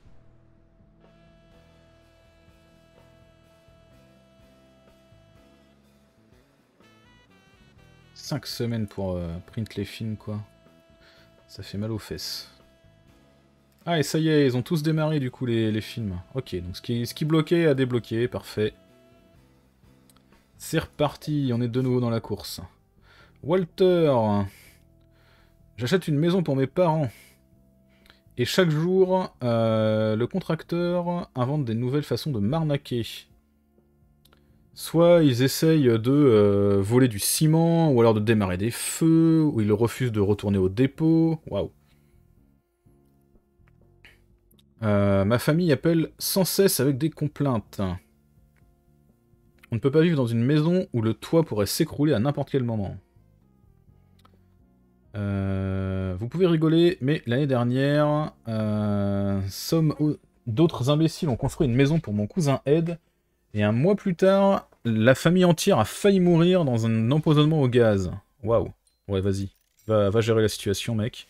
cinq semaines pour euh, print les films, quoi. Ça fait mal aux fesses. Ah, et ça y est, ils ont tous démarré, du coup, les, les films. Ok, donc ce qui, ce qui bloquait a débloqué, parfait. C'est reparti, on est de nouveau dans la course. Walter, j'achète une maison pour mes parents. Et chaque jour, euh, le contracteur invente des nouvelles façons de m'arnaquer. Soit ils essayent de euh, voler du ciment, ou alors de démarrer des feux, ou ils refusent de retourner au dépôt. Waouh. Euh, ma famille appelle sans cesse avec des complaintes. On ne peut pas vivre dans une maison où le toit pourrait s'écrouler à n'importe quel moment. Euh, vous pouvez rigoler, mais l'année dernière, euh, somme d'autres imbéciles ont construit une maison pour mon cousin Ed, et un mois plus tard, la famille entière a failli mourir dans un empoisonnement au gaz. Waouh. Ouais, vas-y. Va, va gérer la situation, mec.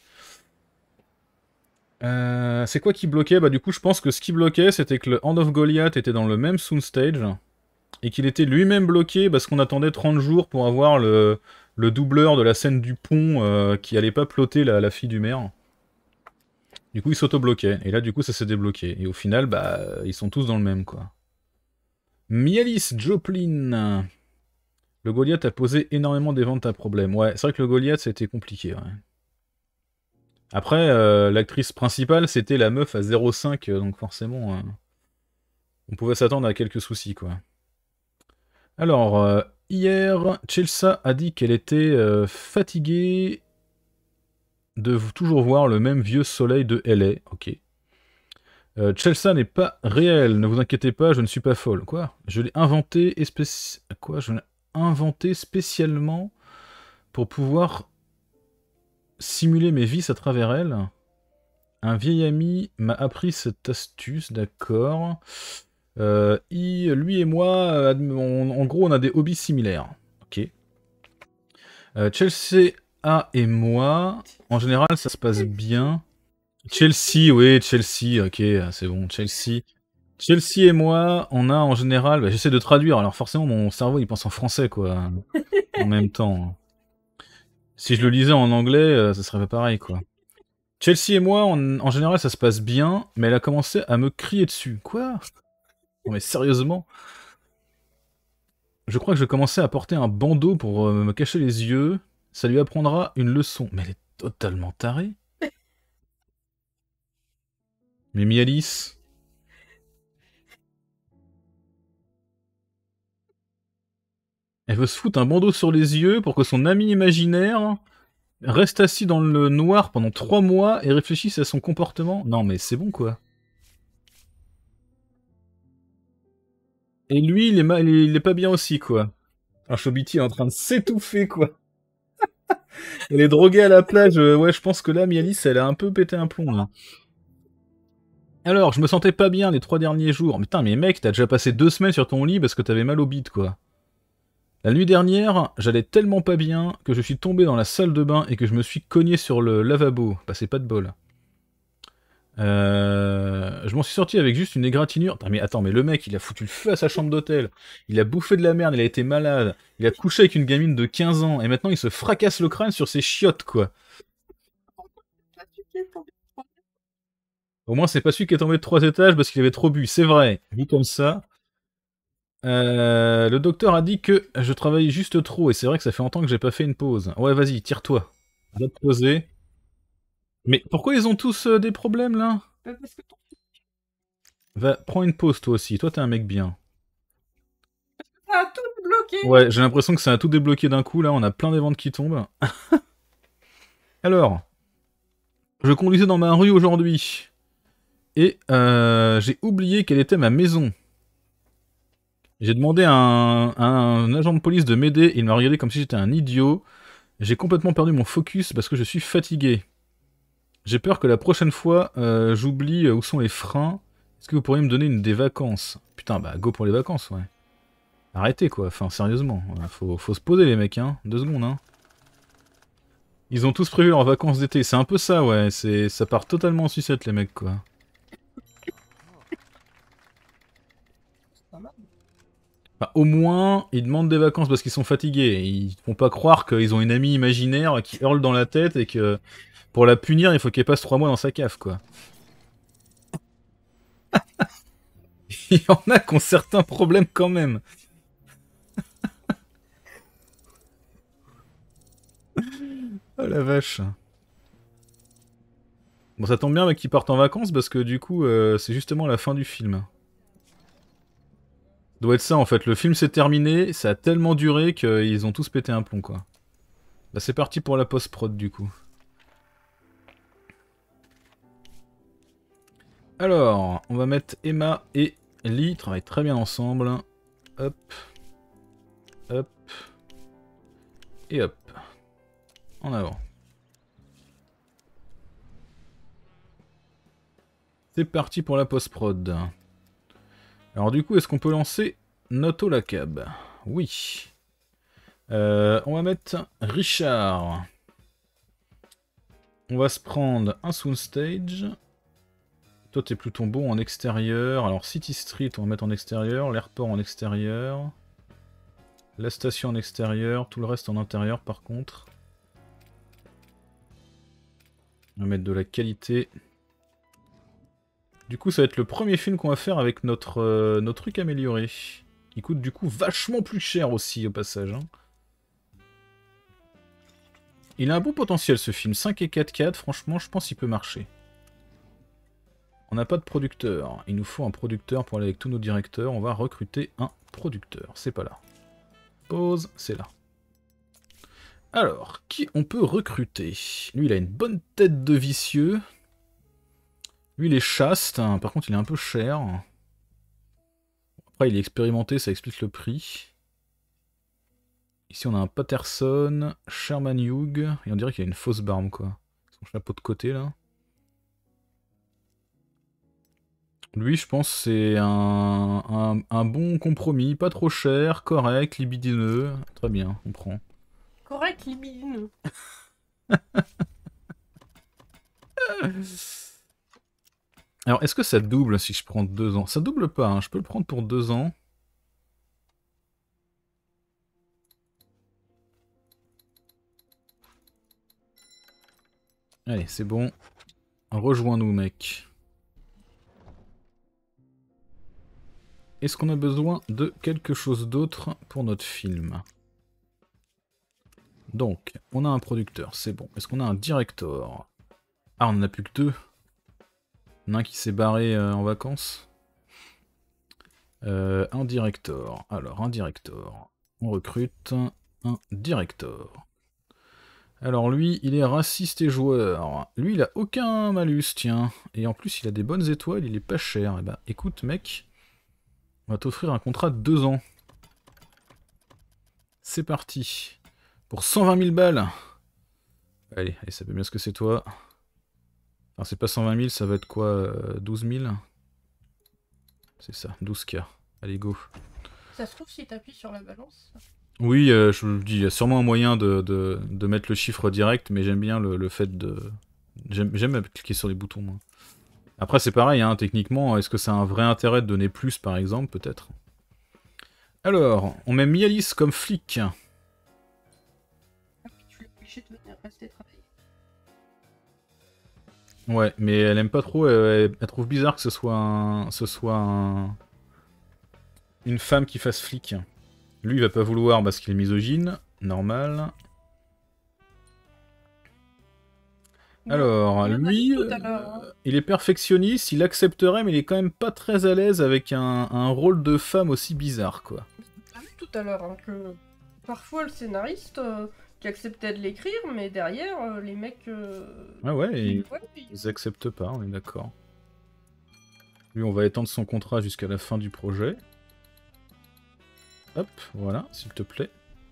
Euh, c'est quoi qui bloquait? Bah du coup, je pense que ce qui bloquait, c'était que le Hand of Goliath était dans le même Soonstage, et qu'il était lui-même bloqué parce qu'on attendait trente jours pour avoir le, le doubleur de la scène du pont euh, qui allait pas plotter la, la fille du maire. Du coup, il s'auto-bloquait, et là, du coup, ça s'est débloqué. Et au final, bah, ils sont tous dans le même, quoi. Mialis Joplin. Le Goliath a posé énormément d'événements à problème. Ouais, c'est vrai que le Goliath, c'était compliqué, ouais. Après, euh, l'actrice principale, c'était la meuf à zéro virgule cinq, donc forcément, euh, on pouvait s'attendre à quelques soucis, quoi. Alors, euh, hier, Chelsea a dit qu'elle était euh, fatiguée de toujours voir le même vieux soleil de L A. Ok. Euh, Chelsea n'est pas réel, ne vous inquiétez pas, je ne suis pas folle. Quoi? Je l'ai inventé, espéci... Quoi? Je l'ai inventé spécialement pour pouvoir simuler mes vices à travers elle. Un vieil ami m'a appris cette astuce, d'accord. Euh, il, lui et moi, euh, on- en gros, on a des hobbies similaires. Ok. Euh, Chelsea A et moi, en général, ça se passe bien. Chelsea, oui, Chelsea, ok, c'est bon, Chelsea. Chelsea et moi, on a en général, bah, j'essaie de traduire, alors forcément mon cerveau il pense en français quoi, en même temps. Si je le lisais en anglais, euh, ça serait pas pareil quoi. Chelsea et moi, on- en général ça se passe bien, mais elle a commencé à me crier dessus. Quoi? Non mais sérieusement? Je crois que je vais commencer à porter un bandeau pour euh, me cacher les yeux, ça lui apprendra une leçon. Mais elle est totalement tarée. Mais Mialis... Elle veut se foutre un bandeau sur les yeux pour que son ami imaginaire reste assis dans le noir pendant trois mois et réfléchisse à son comportement. Non mais c'est bon quoi. Et lui, il est, mal, il est pas bien aussi quoi. Alors Chobiti est en train de s'étouffer quoi. Elle est droguée à la plage. Euh, ouais, je pense que là, Mialis, elle a un peu pété un plomb là. Alors, je me sentais pas bien les trois derniers jours. Mais putain, mais mec, t'as déjà passé deux semaines sur ton lit parce que t'avais mal au bide quoi. La nuit dernière, j'allais tellement pas bien que je suis tombé dans la salle de bain et que je me suis cogné sur le lavabo. Bah, c'est pas de bol. Euh... Je m'en suis sorti avec juste une égratignure. Attends, mais attends, mais le mec, il a foutu le feu à sa chambre d'hôtel. Il a bouffé de la merde, il a été malade. Il a couché avec une gamine de quinze ans. Et maintenant, il se fracasse le crâne sur ses chiottes, quoi. Au moins, c'est pas celui qui est tombé de trois étages parce qu'il avait trop bu. C'est vrai. Vu comme ça. Euh, le docteur a dit que je travaille juste trop. Et c'est vrai que ça fait longtemps que j'ai pas fait une pause. Ouais, vas-y, tire-toi. Va te poser. Mais pourquoi ils ont tous euh, des problèmes, là? Bah, parce que ton Va, prends une pause, toi aussi. Toi, t'es un mec bien. ça a tout bloqué. Ouais, j'ai l'impression que ça a tout débloqué d'un coup, là, on a plein d'événements qui tombent. Alors, je conduisais dans ma rue aujourd'hui, et euh, j'ai oublié quelle était ma maison. J'ai demandé à un, à un agent de police de m'aider, il m'a regardé comme si j'étais un idiot. J'ai complètement perdu mon focus parce que je suis fatigué. J'ai peur que la prochaine fois, euh, j'oublie où sont les freins. Est-ce que vous pourriez me donner une des vacances? Putain, bah go pour les vacances, ouais. Arrêtez quoi, enfin sérieusement, faut, faut se poser les mecs, hein, deux secondes, hein. Ils ont tous prévu leurs vacances d'été, c'est un peu ça, ouais, c'est ça part totalement en sucette les mecs, quoi. Bah, au moins, ils demandent des vacances parce qu'ils sont fatigués, ils font pas croire qu'ils ont une amie imaginaire qui hurle dans la tête et que pour la punir, il faut qu'elle passe trois mois dans sa cave, quoi. Il y en a qui ont certains problèmes quand même. Oh la vache. Bon, ça tombe bien qu'ils partent en vacances parce que du coup, euh, c'est justement la fin du film. Doit être ça en fait, le film s'est terminé, ça a tellement duré qu'ils ont tous pété un plomb quoi. Bah c'est parti pour la post-prod du coup. Alors, on va mettre Emma et Lee, ils travaillent très bien ensemble. Hop. Hop. Et hop. En avant. C'est parti pour la post-prod. Alors du coup, est-ce qu'on peut lancer Noto la cab? Oui. Euh, on va mettre Richard. On va se prendre un soundstage. Toi, t'es plutôt bon en extérieur. Alors, City Street, on va mettre en extérieur. L'airport en extérieur. La station en extérieur. Tout le reste en intérieur, par contre. On va mettre de la qualité. Du coup, ça va être le premier film qu'on va faire avec notre, euh, notre truc amélioré. Qui coûte du coup vachement plus cher aussi, au passage. Hein. Il a un bon potentiel, ce film. cinq et quatre quatre, franchement, je pense qu'il peut marcher. On n'a pas de producteur. Il nous faut un producteur pour aller avec tous nos directeurs. On va recruter un producteur. C'est pas là. Pause, c'est là. Alors, qui on peut recruter? Lui, il a une bonne tête de vicieux. Lui, il est chaste. Hein. Par contre, il est un peu cher. Après, il est expérimenté, ça explique le prix. Ici, on a un Patterson, Sherman Hughes. Et on dirait qu'il a une fausse barbe, quoi. Son chapeau de côté, là. Lui, je pense c'est un, un, un bon compromis, pas trop cher, correct, libidineux. Très bien, on prend. Correct, libidineux. Alors, est-ce que ça double si je prends deux ans? Ça double pas, hein. Je peux le prendre pour deux ans. Allez, c'est bon. Rejoins-nous, mec. Est-ce qu'on a besoin de quelque chose d'autre pour notre film? Donc, on a un producteur, c'est bon. Est-ce qu'on a un director? Ah, on en a plus que deux. Il y en a un qui s'est barré euh, en vacances. Euh, un director. Alors, un director. On recrute un director. Alors lui, il est raciste et joueur. Lui, il a aucun malus, tiens. Et en plus, il a des bonnes étoiles, il est pas cher. Et bah, écoute, mec, on va t'offrir un contrat de deux ans. C'est parti. Pour cent vingt mille balles. Allez, allez, ça peut bien ce que c'est toi. Enfin, c'est pas cent vingt mille, ça va être quoi euh, douze mille? C'est ça, douze K. Allez, go. Ça se trouve si t'appuies sur la balance. Oui, euh, je vous le dis, il y a sûrement un moyen de, de, de mettre le chiffre direct, mais j'aime bien le, le fait de... J'aime cliquer sur les boutons, moi. Après, c'est pareil, hein, techniquement, est-ce que ça a un vrai intérêt de donner plus, par exemple, peut-être? Alors, on met Mialis comme flic. Ah oui, tu l'as obligé de venir rester travailler. Ouais, mais elle aime pas trop, elle, elle trouve bizarre que ce soit un... ce soit un... une femme qui fasse flic. Lui, il va pas vouloir parce qu'il est misogyne, normal. Alors, lui, euh, hein. Il est perfectionniste, il accepterait, mais il est quand même pas très à l'aise avec un, un rôle de femme aussi bizarre, quoi. On a vu tout à l'heure hein, que parfois le scénariste euh, qui acceptait de l'écrire, mais derrière, euh, les mecs... Euh, ah ouais, ils, ouais, ils acceptent pas, on est d'accord. Lui, on va étendre son contrat jusqu'à la fin du projet. Hop, voilà, s'il te plaît.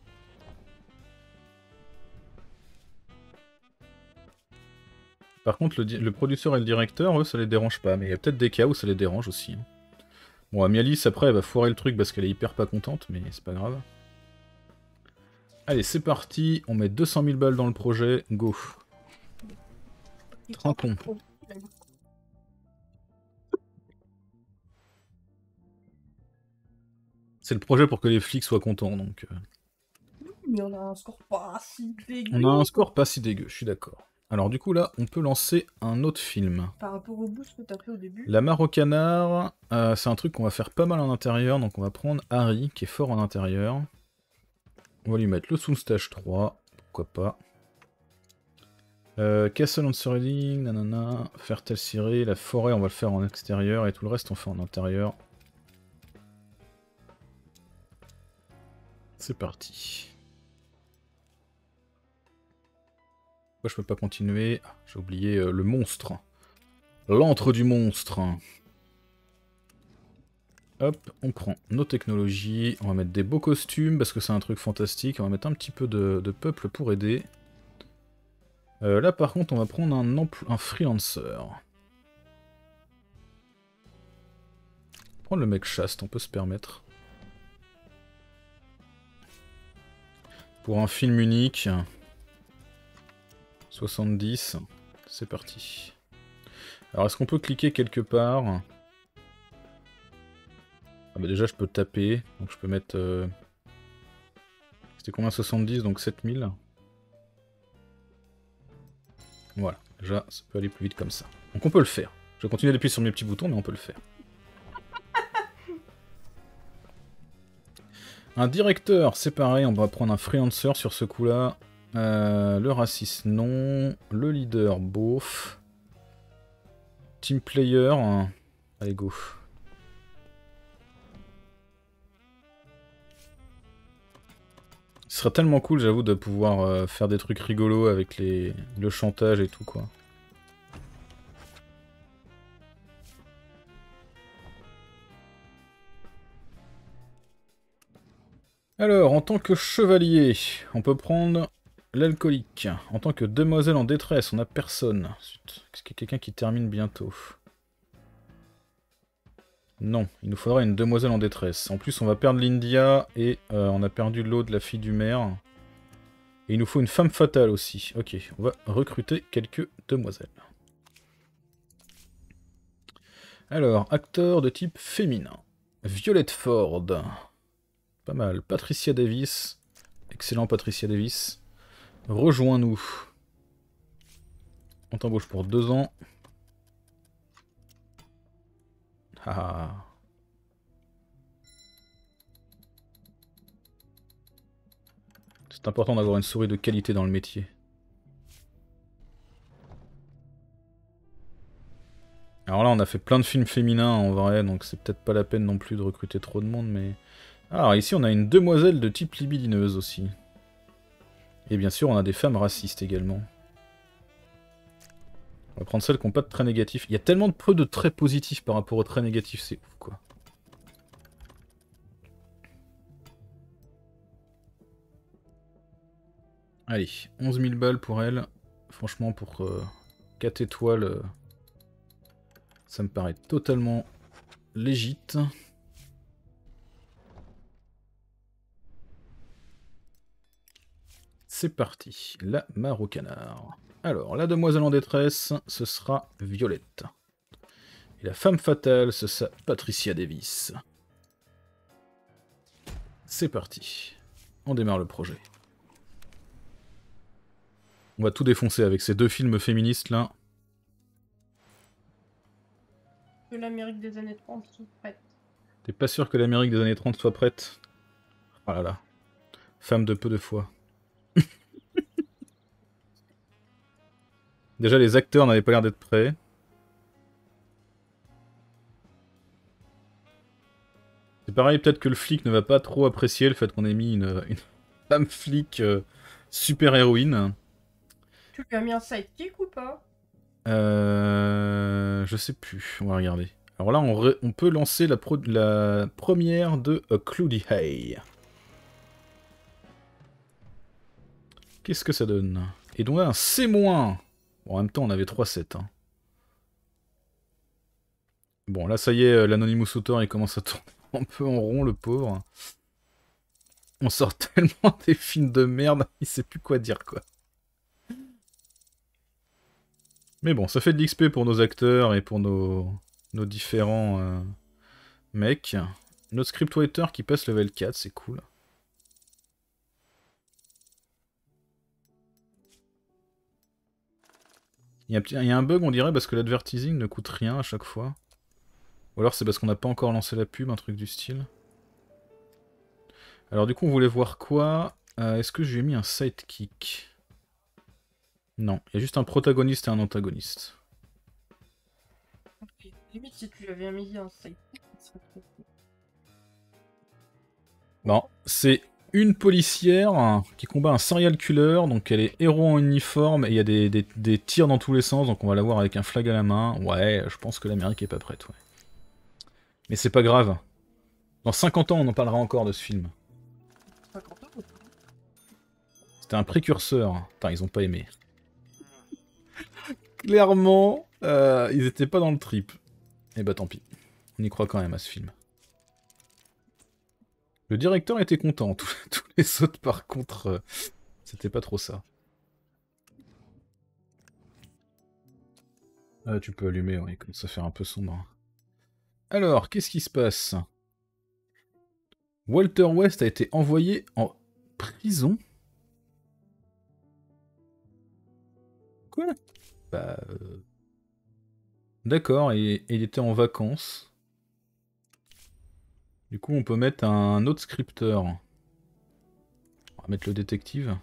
Par contre, le, le producteur et le directeur, eux, ça les dérange pas. Mais il y a peut-être des cas où ça les dérange aussi. Hein. Bon, Amialis, après, elle va foirer le truc parce qu'elle est hyper pas contente, mais c'est pas grave. Allez, c'est parti. On met deux cent mille balles dans le projet. Go. Trancon. C'est le projet pour que les flics soient contents, donc... Euh... Mais on a un score pas si dégueu. On a un score pas si dégueu, je suis d'accord. Alors du coup là, on peut lancer un autre film. Par rapport au boost que t'as fait au début. La mare au canard, euh, c'est un truc qu'on va faire pas mal en intérieur, donc on va prendre Harry, qui est fort en intérieur. On va lui mettre le Soundstage trois, pourquoi pas. Euh, Castle on Reading, nanana, Fertile Ciré, la forêt on va le faire en extérieur et tout le reste on fait en intérieur. C'est parti. Pourquoi je peux pas continuer? Ah, j'ai oublié euh, le monstre. L'antre du monstre. Hop, on prend nos technologies, on va mettre des beaux costumes parce que c'est un truc fantastique, on va mettre un petit peu de, de peuple pour aider. Euh, là par contre on va prendre un, un freelancer. Prendre le mec chaste, on peut se permettre. Pour un film unique. soixante-dix, c'est parti. Alors est-ce qu'on peut cliquer quelque part? Ah bah déjà je peux taper, donc je peux mettre... Euh... C'était combien soixante-dix, donc sept mille. Voilà, déjà ça peut aller plus vite comme ça. Donc on peut le faire. Je vais continuer d'appuyer sur mes petits boutons, mais on peut le faire. Un directeur, c'est pareil, on va prendre un freelancer sur ce coup-là. Euh, le raciste, non. Le leader, beauf. Team player, hein. Allez, go. Ce serait tellement cool, j'avoue, de pouvoir euh, faire des trucs rigolos avec les... le chantage et tout, quoi. Alors, en tant que chevalier, on peut prendre l'alcoolique. En tant que demoiselle en détresse, on a personne. Est-ce qu'il y a quelqu'un qui termine bientôt? Non, il nous faudra une demoiselle en détresse. En plus, on va perdre l'India et euh, on a perdu l'eau de la fille du maire. Et il nous faut une femme fatale aussi. Ok, on va recruter quelques demoiselles. Alors, acteur de type féminin. Violette Ford. Pas mal. Patricia Davis. Excellent Patricia Davis. Rejoins-nous. On t'embauche pour deux ans. Ah. C'est important d'avoir une souris de qualité dans le métier. Alors là, on a fait plein de films féminins en vrai, donc c'est peut-être pas la peine non plus de recruter trop de monde, mais... Alors ici, on a une demoiselle de type libidineuse aussi. Et bien sûr, on a des femmes racistes également. On va prendre celles qui n'ont pas de traits négatifs. Il y a tellement de peu de traits positifs par rapport aux traits négatifs, c'est ouf, quoi. Allez, onze mille balles pour elle. Franchement, pour euh, quatre étoiles, euh, ça me paraît totalement légit. C'est parti, la mare au canard. Alors, la demoiselle en détresse, ce sera Violette. Et la femme fatale, ce sera Patricia Davis. C'est parti. On démarre le projet. On va tout défoncer avec ces deux films féministes là. Que l'Amérique des années trente soit prête. T'es pas sûr que l'Amérique des années trente soit prête? Oh là là. Femme de peu de foi. Déjà, les acteurs n'avaient pas l'air d'être prêts. C'est pareil, peut-être que le flic ne va pas trop apprécier le fait qu'on ait mis une, une femme flic euh, super héroïne. Tu lui as mis un sidekick ou pas? Euh... Je sais plus, on va regarder. Alors là, on, on peut lancer la, pro la première de A Cloudy Hay. Qu'est-ce que ça donne? Et donc là, un C-. Bon, en même temps, on avait trois sept. Hein. Bon, là, ça y est, l'Anonymous Autor, il commence à tourner un peu en rond, le pauvre. On sort tellement des films de merde, il sait plus quoi dire, quoi. Mais bon, ça fait de l'X P pour nos acteurs et pour nos, nos différents euh, mecs. Notre scriptwriter qui passe level quatre, c'est cool. Il y, a, il y a un bug, on dirait, parce que l'advertising ne coûte rien à chaque fois. Ou alors c'est parce qu'on n'a pas encore lancé la pub, un truc du style. Alors du coup, on voulait voir quoi euh, Est-ce que je lui ai mis un sidekick? Non, il y a juste un protagoniste et un antagoniste. Ok. Limite, si tu avais mis un side, ça serait trop cool. Bon, c'est une policière qui combat un serial killer, donc elle est héros en uniforme et il y a des, des, des tirs dans tous les sens, donc on va la voir avec un flag à la main. Ouais, je pense que l'Amérique est pas prête, ouais. Mais c'est pas grave. Dans cinquante ans, on en parlera encore de ce film. cinquante ans ou pas? C'était un précurseur. Putain, ils ont pas aimé. Clairement, euh, ils étaient pas dans le trip. Et bah tant pis. On y croit quand même à ce film. Le directeur était content. Tous, tous les autres, par contre, euh, c'était pas trop ça. Ah, tu peux allumer, oui, comme ça fait un peu sombre. Alors, qu'est-ce qui se passe? Walter West a été envoyé en prison? Quoi? Bah... Euh... D'accord, et, et il était en vacances. Du coup, on peut mettre un autre scripteur. On va mettre le détective.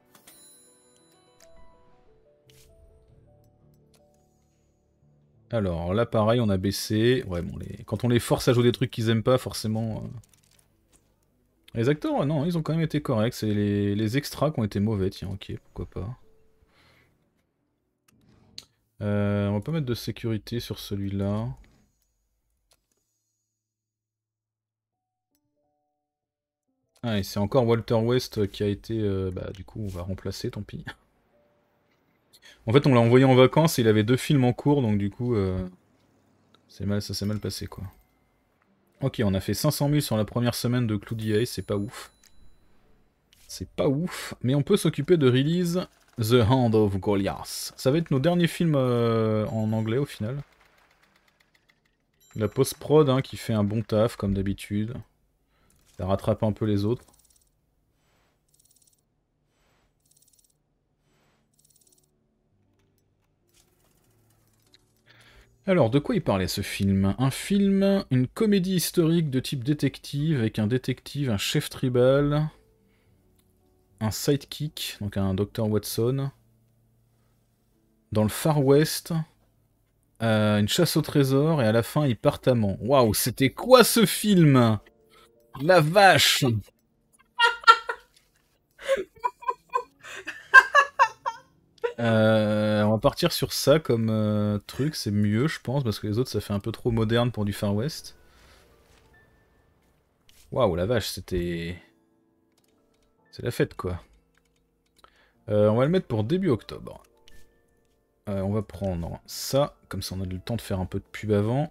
Alors là, pareil, on a baissé. Ouais, bon, les... quand on les force à jouer des trucs qu'ils aiment pas, forcément... Euh... Les acteurs, non, ils ont quand même été corrects. C'est les... les extras qui ont été mauvais, tiens, ok, pourquoi pas. Euh, on va pas mettre de sécurité sur celui-là. Ah, et c'est encore Walter West qui a été... Euh, bah, du coup, on va remplacer, tant pis. En fait, on l'a envoyé en vacances et il avait deux films en cours, donc du coup... Euh... Mal, ça s'est mal passé, quoi. Ok, on a fait cinq cent mille sur la première semaine de Cloudy, c'est pas ouf. C'est pas ouf, mais on peut s'occuper de release The Hand of Goliath. Ça va être nos derniers films euh, en anglais au final. La post-prod hein, qui fait un bon taf comme d'habitude. Ça rattrape un peu les autres. Alors, de quoi il parlait ce film? Un film, une comédie historique de type détective, avec un détective, un chef tribal, un sidekick, donc un docteur Watson, dans le Far West, euh, une chasse au trésor, et à la fin, ils partent à Mans. Waouh, c'était quoi ce film? La vache! Euh, on va partir sur ça comme euh, truc, c'est mieux je pense, parce que les autres ça fait un peu trop moderne pour du Far West. Waouh la vache, c'était... C'est la fête quoi. Euh, on va le mettre pour début octobre. Euh, on va prendre ça, comme ça on a eu le temps de faire un peu de pub avant.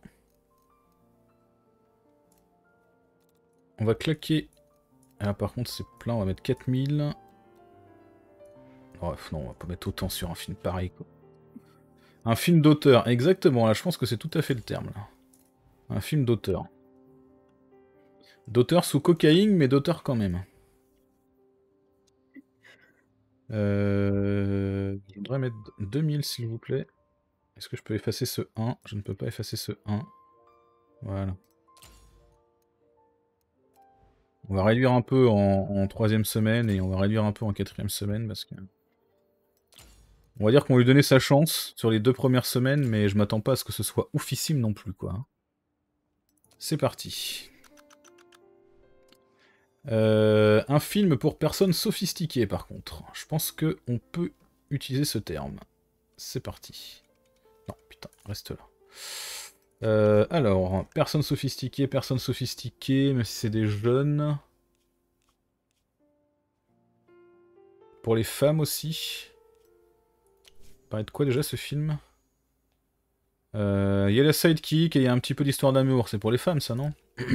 On va claquer... Ah par contre c'est plein, on va mettre quatre mille. Bref non, on va pas mettre autant sur un film pareil quoi. Un film d'auteur, exactement, là je pense que c'est tout à fait le terme là. Un film d'auteur. D'auteur sous cocaïne, mais d'auteur quand même. Euh... Je voudrais mettre deux mille s'il vous plaît. Est-ce que je peux effacer ce un? Je ne peux pas effacer ce un. Voilà. On va réduire un peu en, en troisième semaine et on va réduire un peu en quatrième semaine parce que... On va dire qu'on lui donnait sa chance sur les deux premières semaines, mais je m'attends pas à ce que ce soit oufissime non plus, quoi. C'est parti. Euh, un film pour personnes sophistiquées, par contre. Je pense que on peut utiliser ce terme. C'est parti. Non, putain, reste là. Euh, alors, personnes sophistiquées, personnes sophistiquées, même si c'est des jeunes. Pour les femmes aussi. Il parlait de quoi déjà ce film? Il euh, y a la sidekick et il y a un petit peu d'histoire d'amour. C'est pour les femmes ça, non?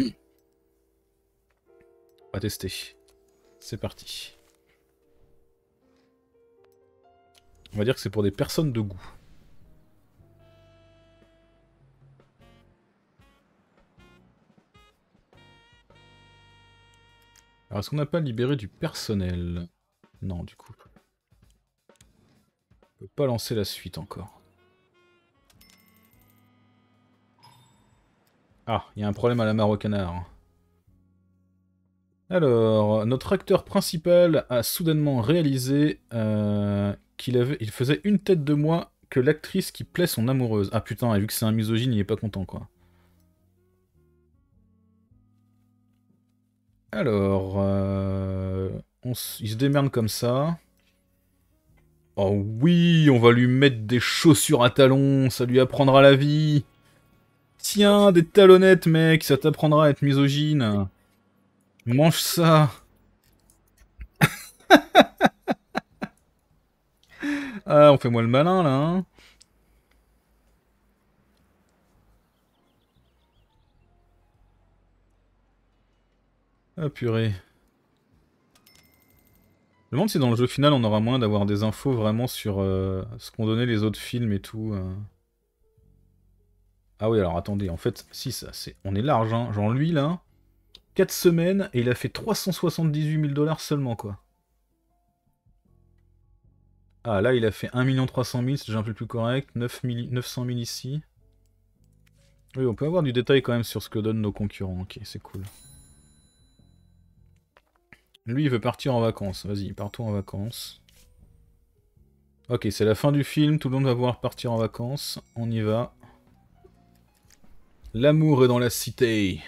On va tester. C'est parti. On va dire que c'est pour des personnes de goût. Alors est-ce qu'on n'a pas libéré du personnel? Non, du coup. On peut pas lancer la suite encore. Ah, il y a un problème à la mare au canard. Alors, notre acteur principal a soudainement réalisé euh, qu'il avait, il faisait une tête de moins que l'actrice qui plaît son amoureuse. Ah putain, et vu que c'est un misogyne, il est pas content, quoi. Alors, euh, on s- il se démerde comme ça. Oh oui, on va lui mettre des chaussures à talons, ça lui apprendra la vie. Tiens, des talonnettes, mec, ça t'apprendra à être misogyne. Mange ça. Ah, on fait moi le malin, là, hein. Ah, purée. Je me demande si dans le jeu final, on aura moyen d'avoir des infos vraiment sur euh, ce qu'ont donné les autres films et tout. euh. Ah oui, alors attendez, en fait, si, ça, c'est, on est large, hein. Genre lui, là, quatre semaines, et il a fait trois cent soixante-dix-huit mille dollars seulement, quoi. Ah, là, il a fait un million trois cent mille, c'est déjà un peu plus correct. neuf mille neuf cent mille ici. Oui, on peut avoir du détail quand même sur ce que donnent nos concurrents. Ok, c'est cool. Lui, il veut partir en vacances. Vas-y, partons en vacances. Ok, c'est la fin du film, tout le monde va vouloir partir en vacances. On y va. L'amour est dans la cité.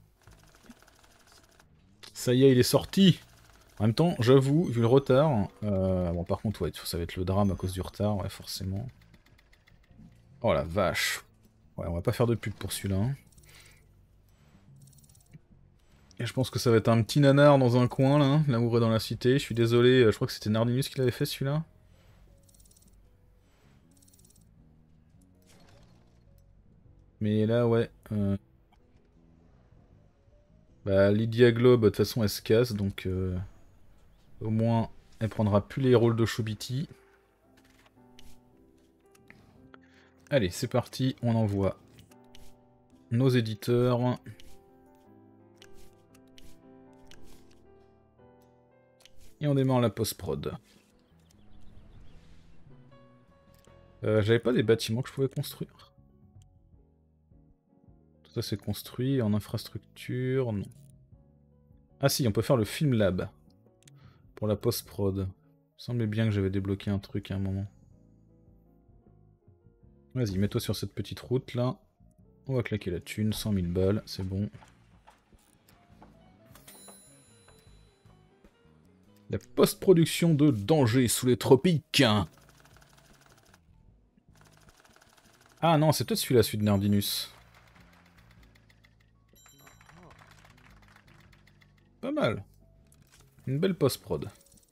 Ça y est, il est sorti. En même temps, j'avoue, vu le retard... Euh, bon, par contre, ouais, ça va être le drame à cause du retard, ouais, forcément. Oh la vache. Ouais, on va pas faire de pub pour celui-là. Hein. Et je pense que ça va être un petit nanar dans un coin, là. Hein. L'amour est dans la cité. Je suis désolé, je crois que c'était Nardinus qui l'avait fait, celui-là. Mais là, ouais... Euh... Bah, Lydia Globe, de toute façon, elle se casse, donc... Euh... Au moins, elle prendra plus les rôles de Chobiti. Allez, c'est parti, on envoie nos éditeurs. Et on démarre la post-prod. Euh, J'avais pas des bâtiments que je pouvais construire. Tout ça c'est construit en infrastructure, non. Ah si, on peut faire le film lab. Pour la post-prod. Il me semblait bien que j'avais débloqué un truc à un moment. Vas-y, mets-toi sur cette petite route là. On va claquer la thune, cent mille balles, c'est bon. La post-production de Danger sous les tropiques. Ah non, c'est peut-être celui-là, celui de Nardinus. Pas mal. Une belle post-prod.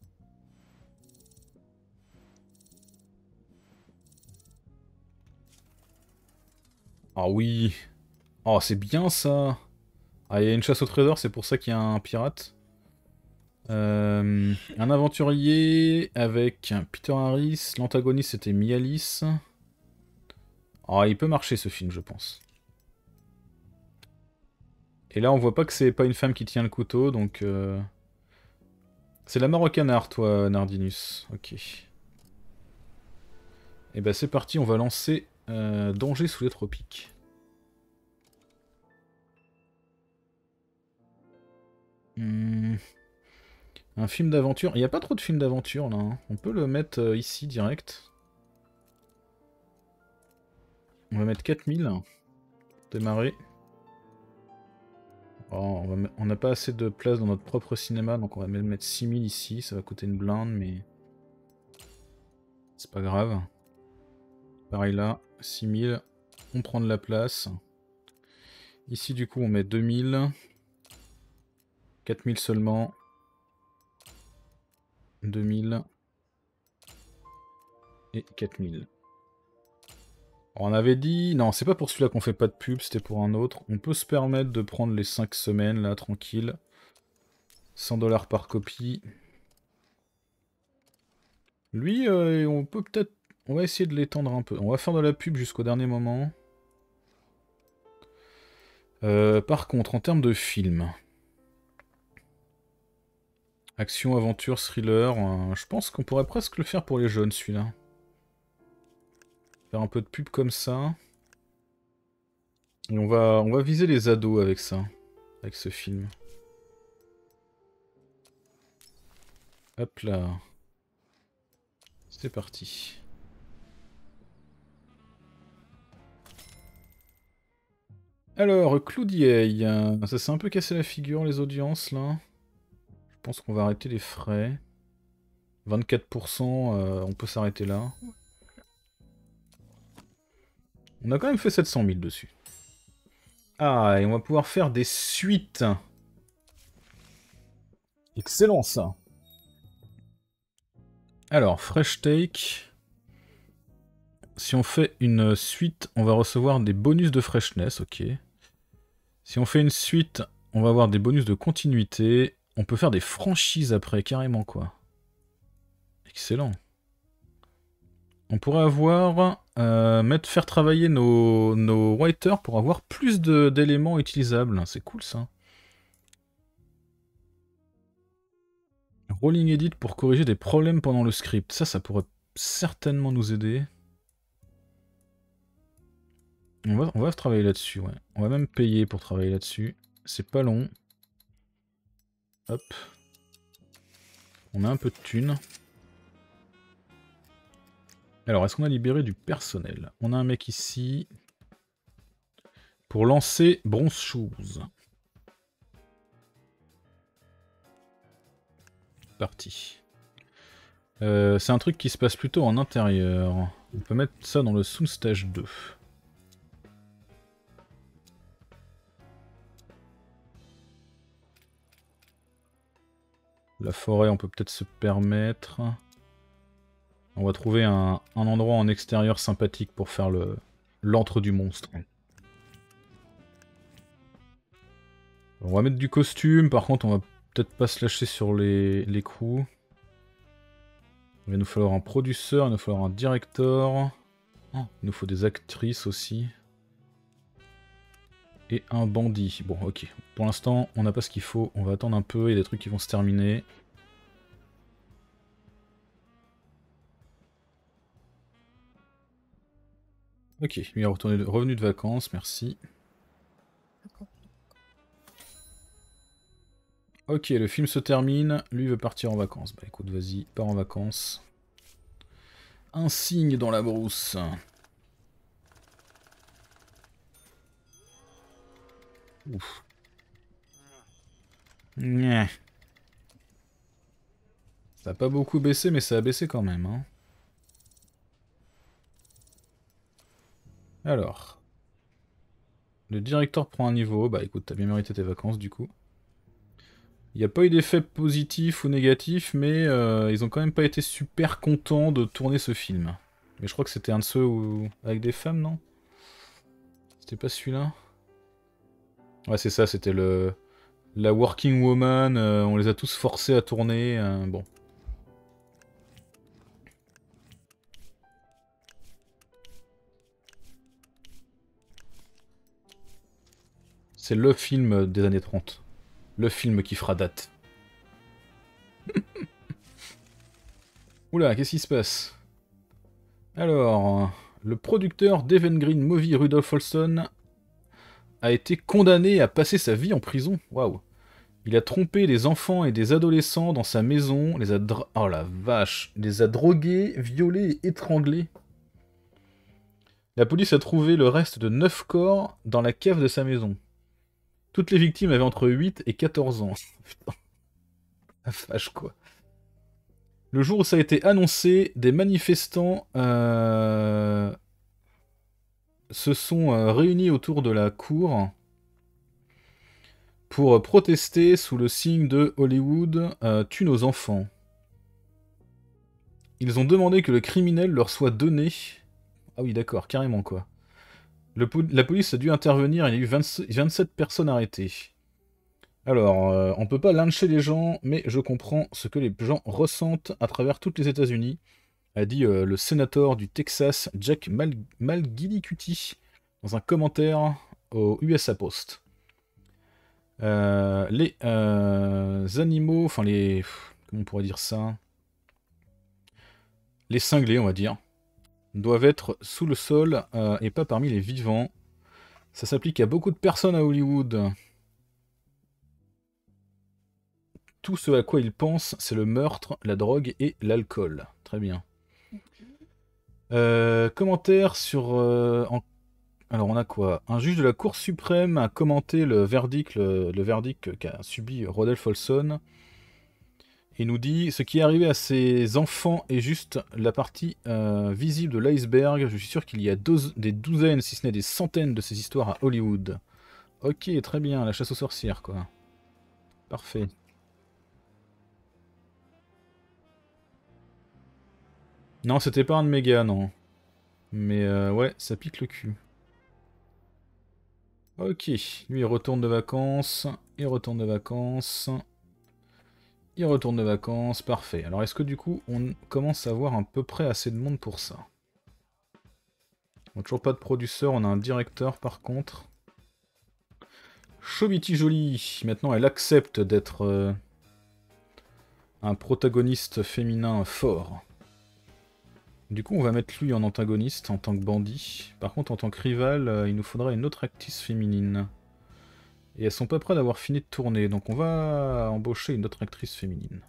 Ah oui. Oh, c'est bien ça. Ah, il y a une chasse au trésor, c'est pour ça qu'il y a un pirate. Euh, un aventurier avec Peter Harris. L'antagoniste c'était Mialis. Ah, il peut marcher ce film, je pense. Et là, on voit pas que c'est pas une femme qui tient le couteau, donc... Euh... C'est la Marocanard, toi, Nardinus. Ok. Et bah c'est parti, on va lancer euh, Danger sous les tropiques. Hmm. Un film d'aventure. Il n'y a pas trop de films d'aventure là. Hein. On peut le mettre euh, ici direct. On va mettre quatre mille. Démarrer. Oh, on n'a pas assez de place dans notre propre cinéma, donc on va même mettre six mille ici. Ça va coûter une blinde, mais c'est pas grave. Pareil là, six mille. On prend de la place. Ici du coup on met deux mille. quatre mille seulement. deux mille. Et quatre mille. On avait dit... Non, c'est pas pour celui-là qu'on fait pas de pub, c'était pour un autre. On peut se permettre de prendre les cinq semaines, là, tranquille. cent dollars par copie. Lui, euh, on peut peut-être... On va essayer de l'étendre un peu. On va faire de la pub jusqu'au dernier moment. Euh, par contre, en termes de film... Action, aventure, thriller... Euh, je pense qu'on pourrait presque le faire pour les jeunes, celui-là. Faire un peu de pub comme ça. Et on va, on va viser les ados avec ça. Avec ce film. Hop là. C'est parti. Alors, Cloudier, ça s'est un peu cassé la figure les audiences là. Je pense qu'on va arrêter les frais. vingt-quatre pour cent, euh, on peut s'arrêter là. On a quand même fait sept cent mille dessus. Ah, et on va pouvoir faire des suites. Excellent ça. Alors, fresh take. Si on fait une suite, on va recevoir des bonus de freshness, ok. Si on fait une suite, on va avoir des bonus de continuité. On peut faire des franchises après, carrément quoi. Excellent. On pourrait avoir... Euh, mettre, faire travailler nos, nos writers pour avoir plus d'éléments utilisables. C'est cool ça. Rolling edit pour corriger des problèmes pendant le script. Ça, ça pourrait certainement nous aider. On va, on va travailler là-dessus, ouais. On va même payer pour travailler là-dessus. C'est pas long. Hop. On a un peu de thunes. Alors, est-ce qu'on a libéré du personnel? On a un mec ici. Pour lancer Bronze Shoes. Parti. Euh, c'est un truc qui se passe plutôt en intérieur. On peut mettre ça dans le Soonstage deux. La forêt, on peut peut-être se permettre. On va trouver un, un endroit en extérieur sympathique pour faire le l'antre du monstre. On va mettre du costume, par contre on va peut-être pas se lâcher sur les, les crews. Il va nous falloir un producteur, il va nous falloir un directeur. Oh, il nous faut des actrices aussi. Et un bandit. Bon, ok. Pour l'instant, on n'a pas ce qu'il faut. On va attendre un peu, il y a des trucs qui vont se terminer. Ok, lui est retourné de, revenu de vacances, merci. Ok, le film se termine, lui veut partir en vacances. Bah écoute, vas-y, pars en vacances. Un signe dans la brousse. Ouf. Nyeh. Ça a pas beaucoup baissé, mais ça a baissé quand même. Hein. Alors. Le directeur prend un niveau. Bah écoute, t'as bien mérité tes vacances du coup. Il n'y a pas eu d'effet positif ou négatif, mais euh, ils ont quand même pas été super contents de tourner ce film. Mais je crois que c'était un de ceux où... avec des femmes, non? C'était pas celui-là? Ouais, c'est ça, c'était le... La Working Woman, euh, on les a tous forcés à tourner, euh, bon. C'est le film des années trente. Le film qui fera date. Oula, qu'est-ce qui se passe? Alors, le producteur d'Even Green Movie, Rudolph Olson, a été condamné à passer sa vie en prison. Waouh. Il a trompé des enfants et des adolescents dans sa maison, les a dra... Oh la vache, les a drogués, violés et étranglés. La police a trouvé le reste de neuf corps dans la cave de sa maison. Toutes les victimes avaient entre huit et quatorze ans. Putain. La vache quoi. Le jour où ça a été annoncé, des manifestants euh, se sont euh, réunis autour de la cour pour protester sous le signe de Hollywood euh, tue nos enfants. Ils ont demandé que le criminel leur soit donné. Ah oui, d'accord, carrément quoi. Le po la police a dû intervenir, il y a eu vingt-sept personnes arrêtées. Alors, euh, on peut pas lyncher les gens, mais je comprends ce que les gens ressentent à travers toutes les États-Unis, a dit euh, le sénateur du Texas, Jack Mal Malgilicuti, dans un commentaire au U S A Post. Euh, les euh, animaux, enfin les... Comment on pourrait dire ça? Les cinglés, on va dire, doivent être sous le sol euh, et pas parmi les vivants. Ça s'applique à beaucoup de personnes à Hollywood. Tout ce à quoi ils pensent, c'est le meurtre, la drogue et l'alcool. Très bien. Euh, commentaire sur... euh, en- Alors on a quoi? Un juge de la Cour suprême a commenté le verdict, le, le verdict qu'a subi Rodolphe Olson. Il nous dit: ce qui est arrivé à ces enfants est juste la partie euh, visible de l'iceberg. Je suis sûr qu'il y a douze- des douzaines, si ce n'est des centaines de ces histoires à Hollywood. Ok, très bien, la chasse aux sorcières, quoi. Parfait. Non, c'était pas un de mes gars, non. Mais euh, ouais, ça pique le cul. Ok, lui il retourne de vacances, il retourne de vacances, il retourne de vacances, parfait. Alors est-ce que du coup on commence à avoir à peu près assez de monde pour ça? On n'a toujours pas de producteur, on a un directeur par contre. Chobiti Jolie, maintenant elle accepte d'être euh, un protagoniste féminin fort. Du coup on va mettre lui en antagoniste en tant que bandit. Par contre en tant que rival, euh, il nous faudra une autre actrice féminine. Et elles sont pas près d'avoir fini de tourner, donc on va embaucher une autre actrice féminine.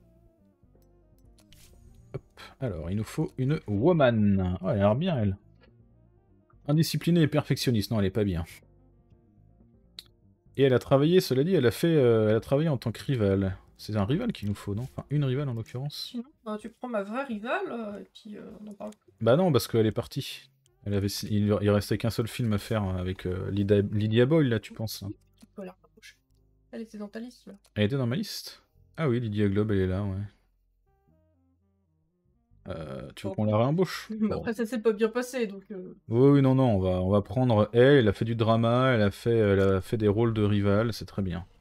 Hop, alors il nous faut une woman. Oh, elle a l'air bien elle. Indisciplinée et perfectionniste, non elle est pas bien. Et elle a travaillé, cela dit, elle a fait, euh, elle a travaillé en tant que rival. C'est un rival qu'il nous faut, non? Enfin, une rivale en l'occurrence. Sinon, bah, tu prends ma vraie rivale, euh, et puis euh, on en parle plus. Bah non, parce qu'elle est partie. Elle avait, il, il restait qu'un seul film à faire avec euh, Lydia, Lydia Boyle, là, tu penses? Hein. Tu peux la rapprocher. Elle était dans ta liste, là. Elle était dans ma liste? Ah oui, Lydia Globe, elle est là, ouais. Euh, tu veux Bon. qu'on la réembauche? Bon. Après, ça s'est pas bien passé, donc... Euh... Oui, oui, non, non, on va, on va prendre elle, elle a fait du drama, elle a fait, elle a fait des rôles de rival, c'est très bien.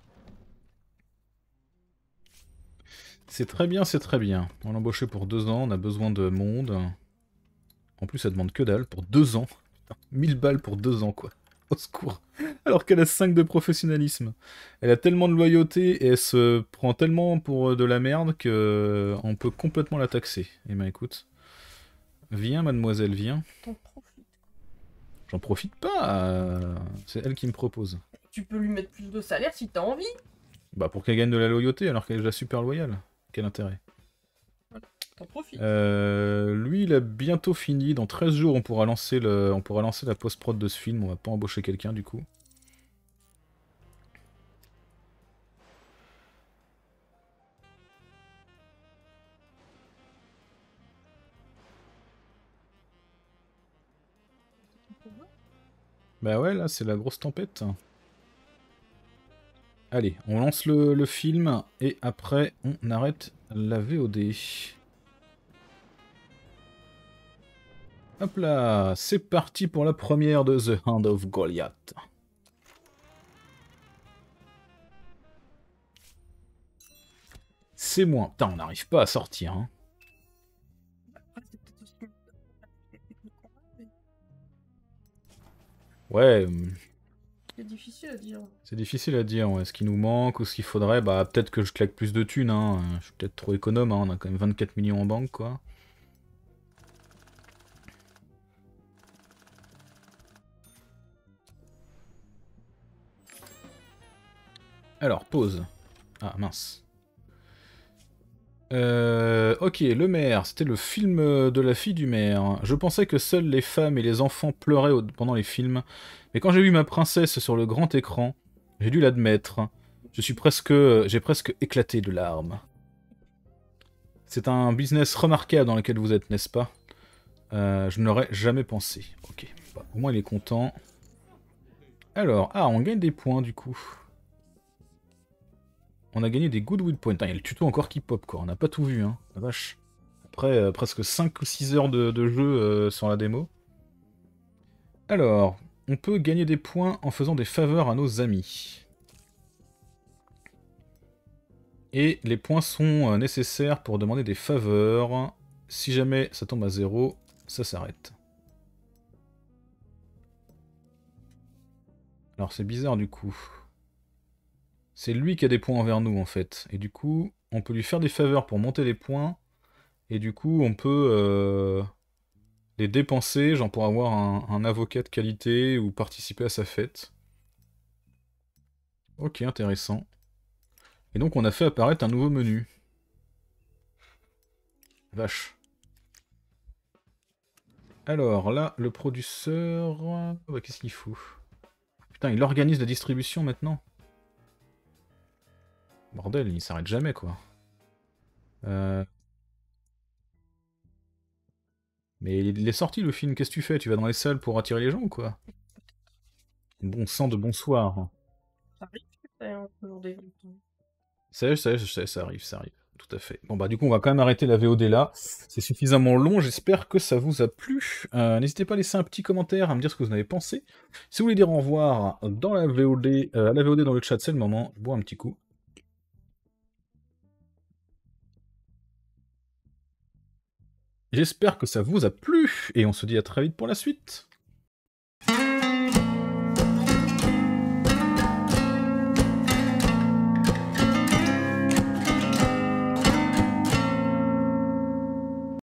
C'est très bien, c'est très bien. On l'a embauché pour deux ans, on a besoin de monde. En plus, elle demande que dalle pour deux ans. Putain, mille balles pour deux ans, quoi. Au secours. Alors qu'elle a cinq de professionnalisme. Elle a tellement de loyauté et elle se prend tellement pour de la merde que euh, on peut complètement la taxer. Eh ben écoute. Viens, mademoiselle, viens. T'en profites. J'en profite pas. euh, C'est elle qui me propose. Tu peux lui mettre plus de salaire si t'as envie. Bah pour qu'elle gagne de la loyauté alors qu'elle est déjà super loyale. Quel intérêt? T'en profites. Euh, lui, il a bientôt fini. Dans treize jours, on pourra lancer, le... on pourra lancer la post-prod de ce film. On va pas embaucher quelqu'un du coup. Bah ouais, là, c'est la grosse tempête. Allez, on lance le, le film et après, on arrête la V O D. Hop là, c'est parti pour la première de The Hand of Goliath. C'est moins. Putain, on n'arrive pas à sortir. Hein. Après, c'est peut-être aussi... Ouais, hum, C'est difficile à dire. c'est difficile à dire. Ouais. Ce qui nous manque ou ce qu'il faudrait, bah peut-être que je claque plus de thunes. Hein. Je suis peut-être trop économe. Hein. On a quand même vingt-quatre millions en banque, quoi. Alors, pause. Ah, mince. Euh, ok, le maire, c'était le film de la fille du maire. Je pensais que seules les femmes et les enfants pleuraient au- pendant les films, mais quand j'ai vu ma princesse sur le grand écran, j'ai dû l'admettre. Je suis presque, j'ai presque éclaté de larmes. C'est un business remarquable dans lequel vous êtes, n'est-ce pas? Euh, Je n'aurais jamais pensé. Ok, bah, au moins il est content. Alors, ah, on gagne des points du coup. On a gagné des goodwill points. Il y a le tuto encore qui pop, quoi. On n'a pas tout vu, hein. La vache. Après euh, presque cinq ou six heures de, de jeu euh, sur la démo. Alors, on peut gagner des points en faisant des faveurs à nos amis. Et les points sont euh, nécessaires pour demander des faveurs. Si jamais ça tombe à zéro, ça s'arrête. Alors c'est bizarre du coup. C'est lui qui a des points envers nous en fait. Et du coup, on peut lui faire des faveurs pour monter les points. Et du coup, on peut euh, les dépenser, genre pour avoir un, un avocat de qualité ou participer à sa fête. Ok, intéressant. Et donc on a fait apparaître un nouveau menu. Vache. Alors là, le producteur... Ouais, qu'est-ce qu'il fout? Putain, il organise la distribution maintenant. Bordel, il s'arrête jamais, quoi. Euh... Mais il est sorti, le film, qu'est-ce que tu fais? Tu vas dans les salles pour attirer les gens, ou quoi? Bon sang de bonsoir. Ça arrive que t'aies un peu des ventes. Ça y est, ça y est, ça y est, ça arrive, ça arrive. Tout à fait. Bon bah du coup on va quand même arrêter la V O D là. C'est suffisamment long, j'espère que ça vous a plu. Euh, N'hésitez pas à laisser un petit commentaire, à me dire ce que vous en avez pensé. Si vous voulez dire au revoir dans la V O D, euh, à la V O D dans le chat, c'est le moment. Je bois un petit coup. J'espère que ça vous a plu, et on se dit à très vite pour la suite.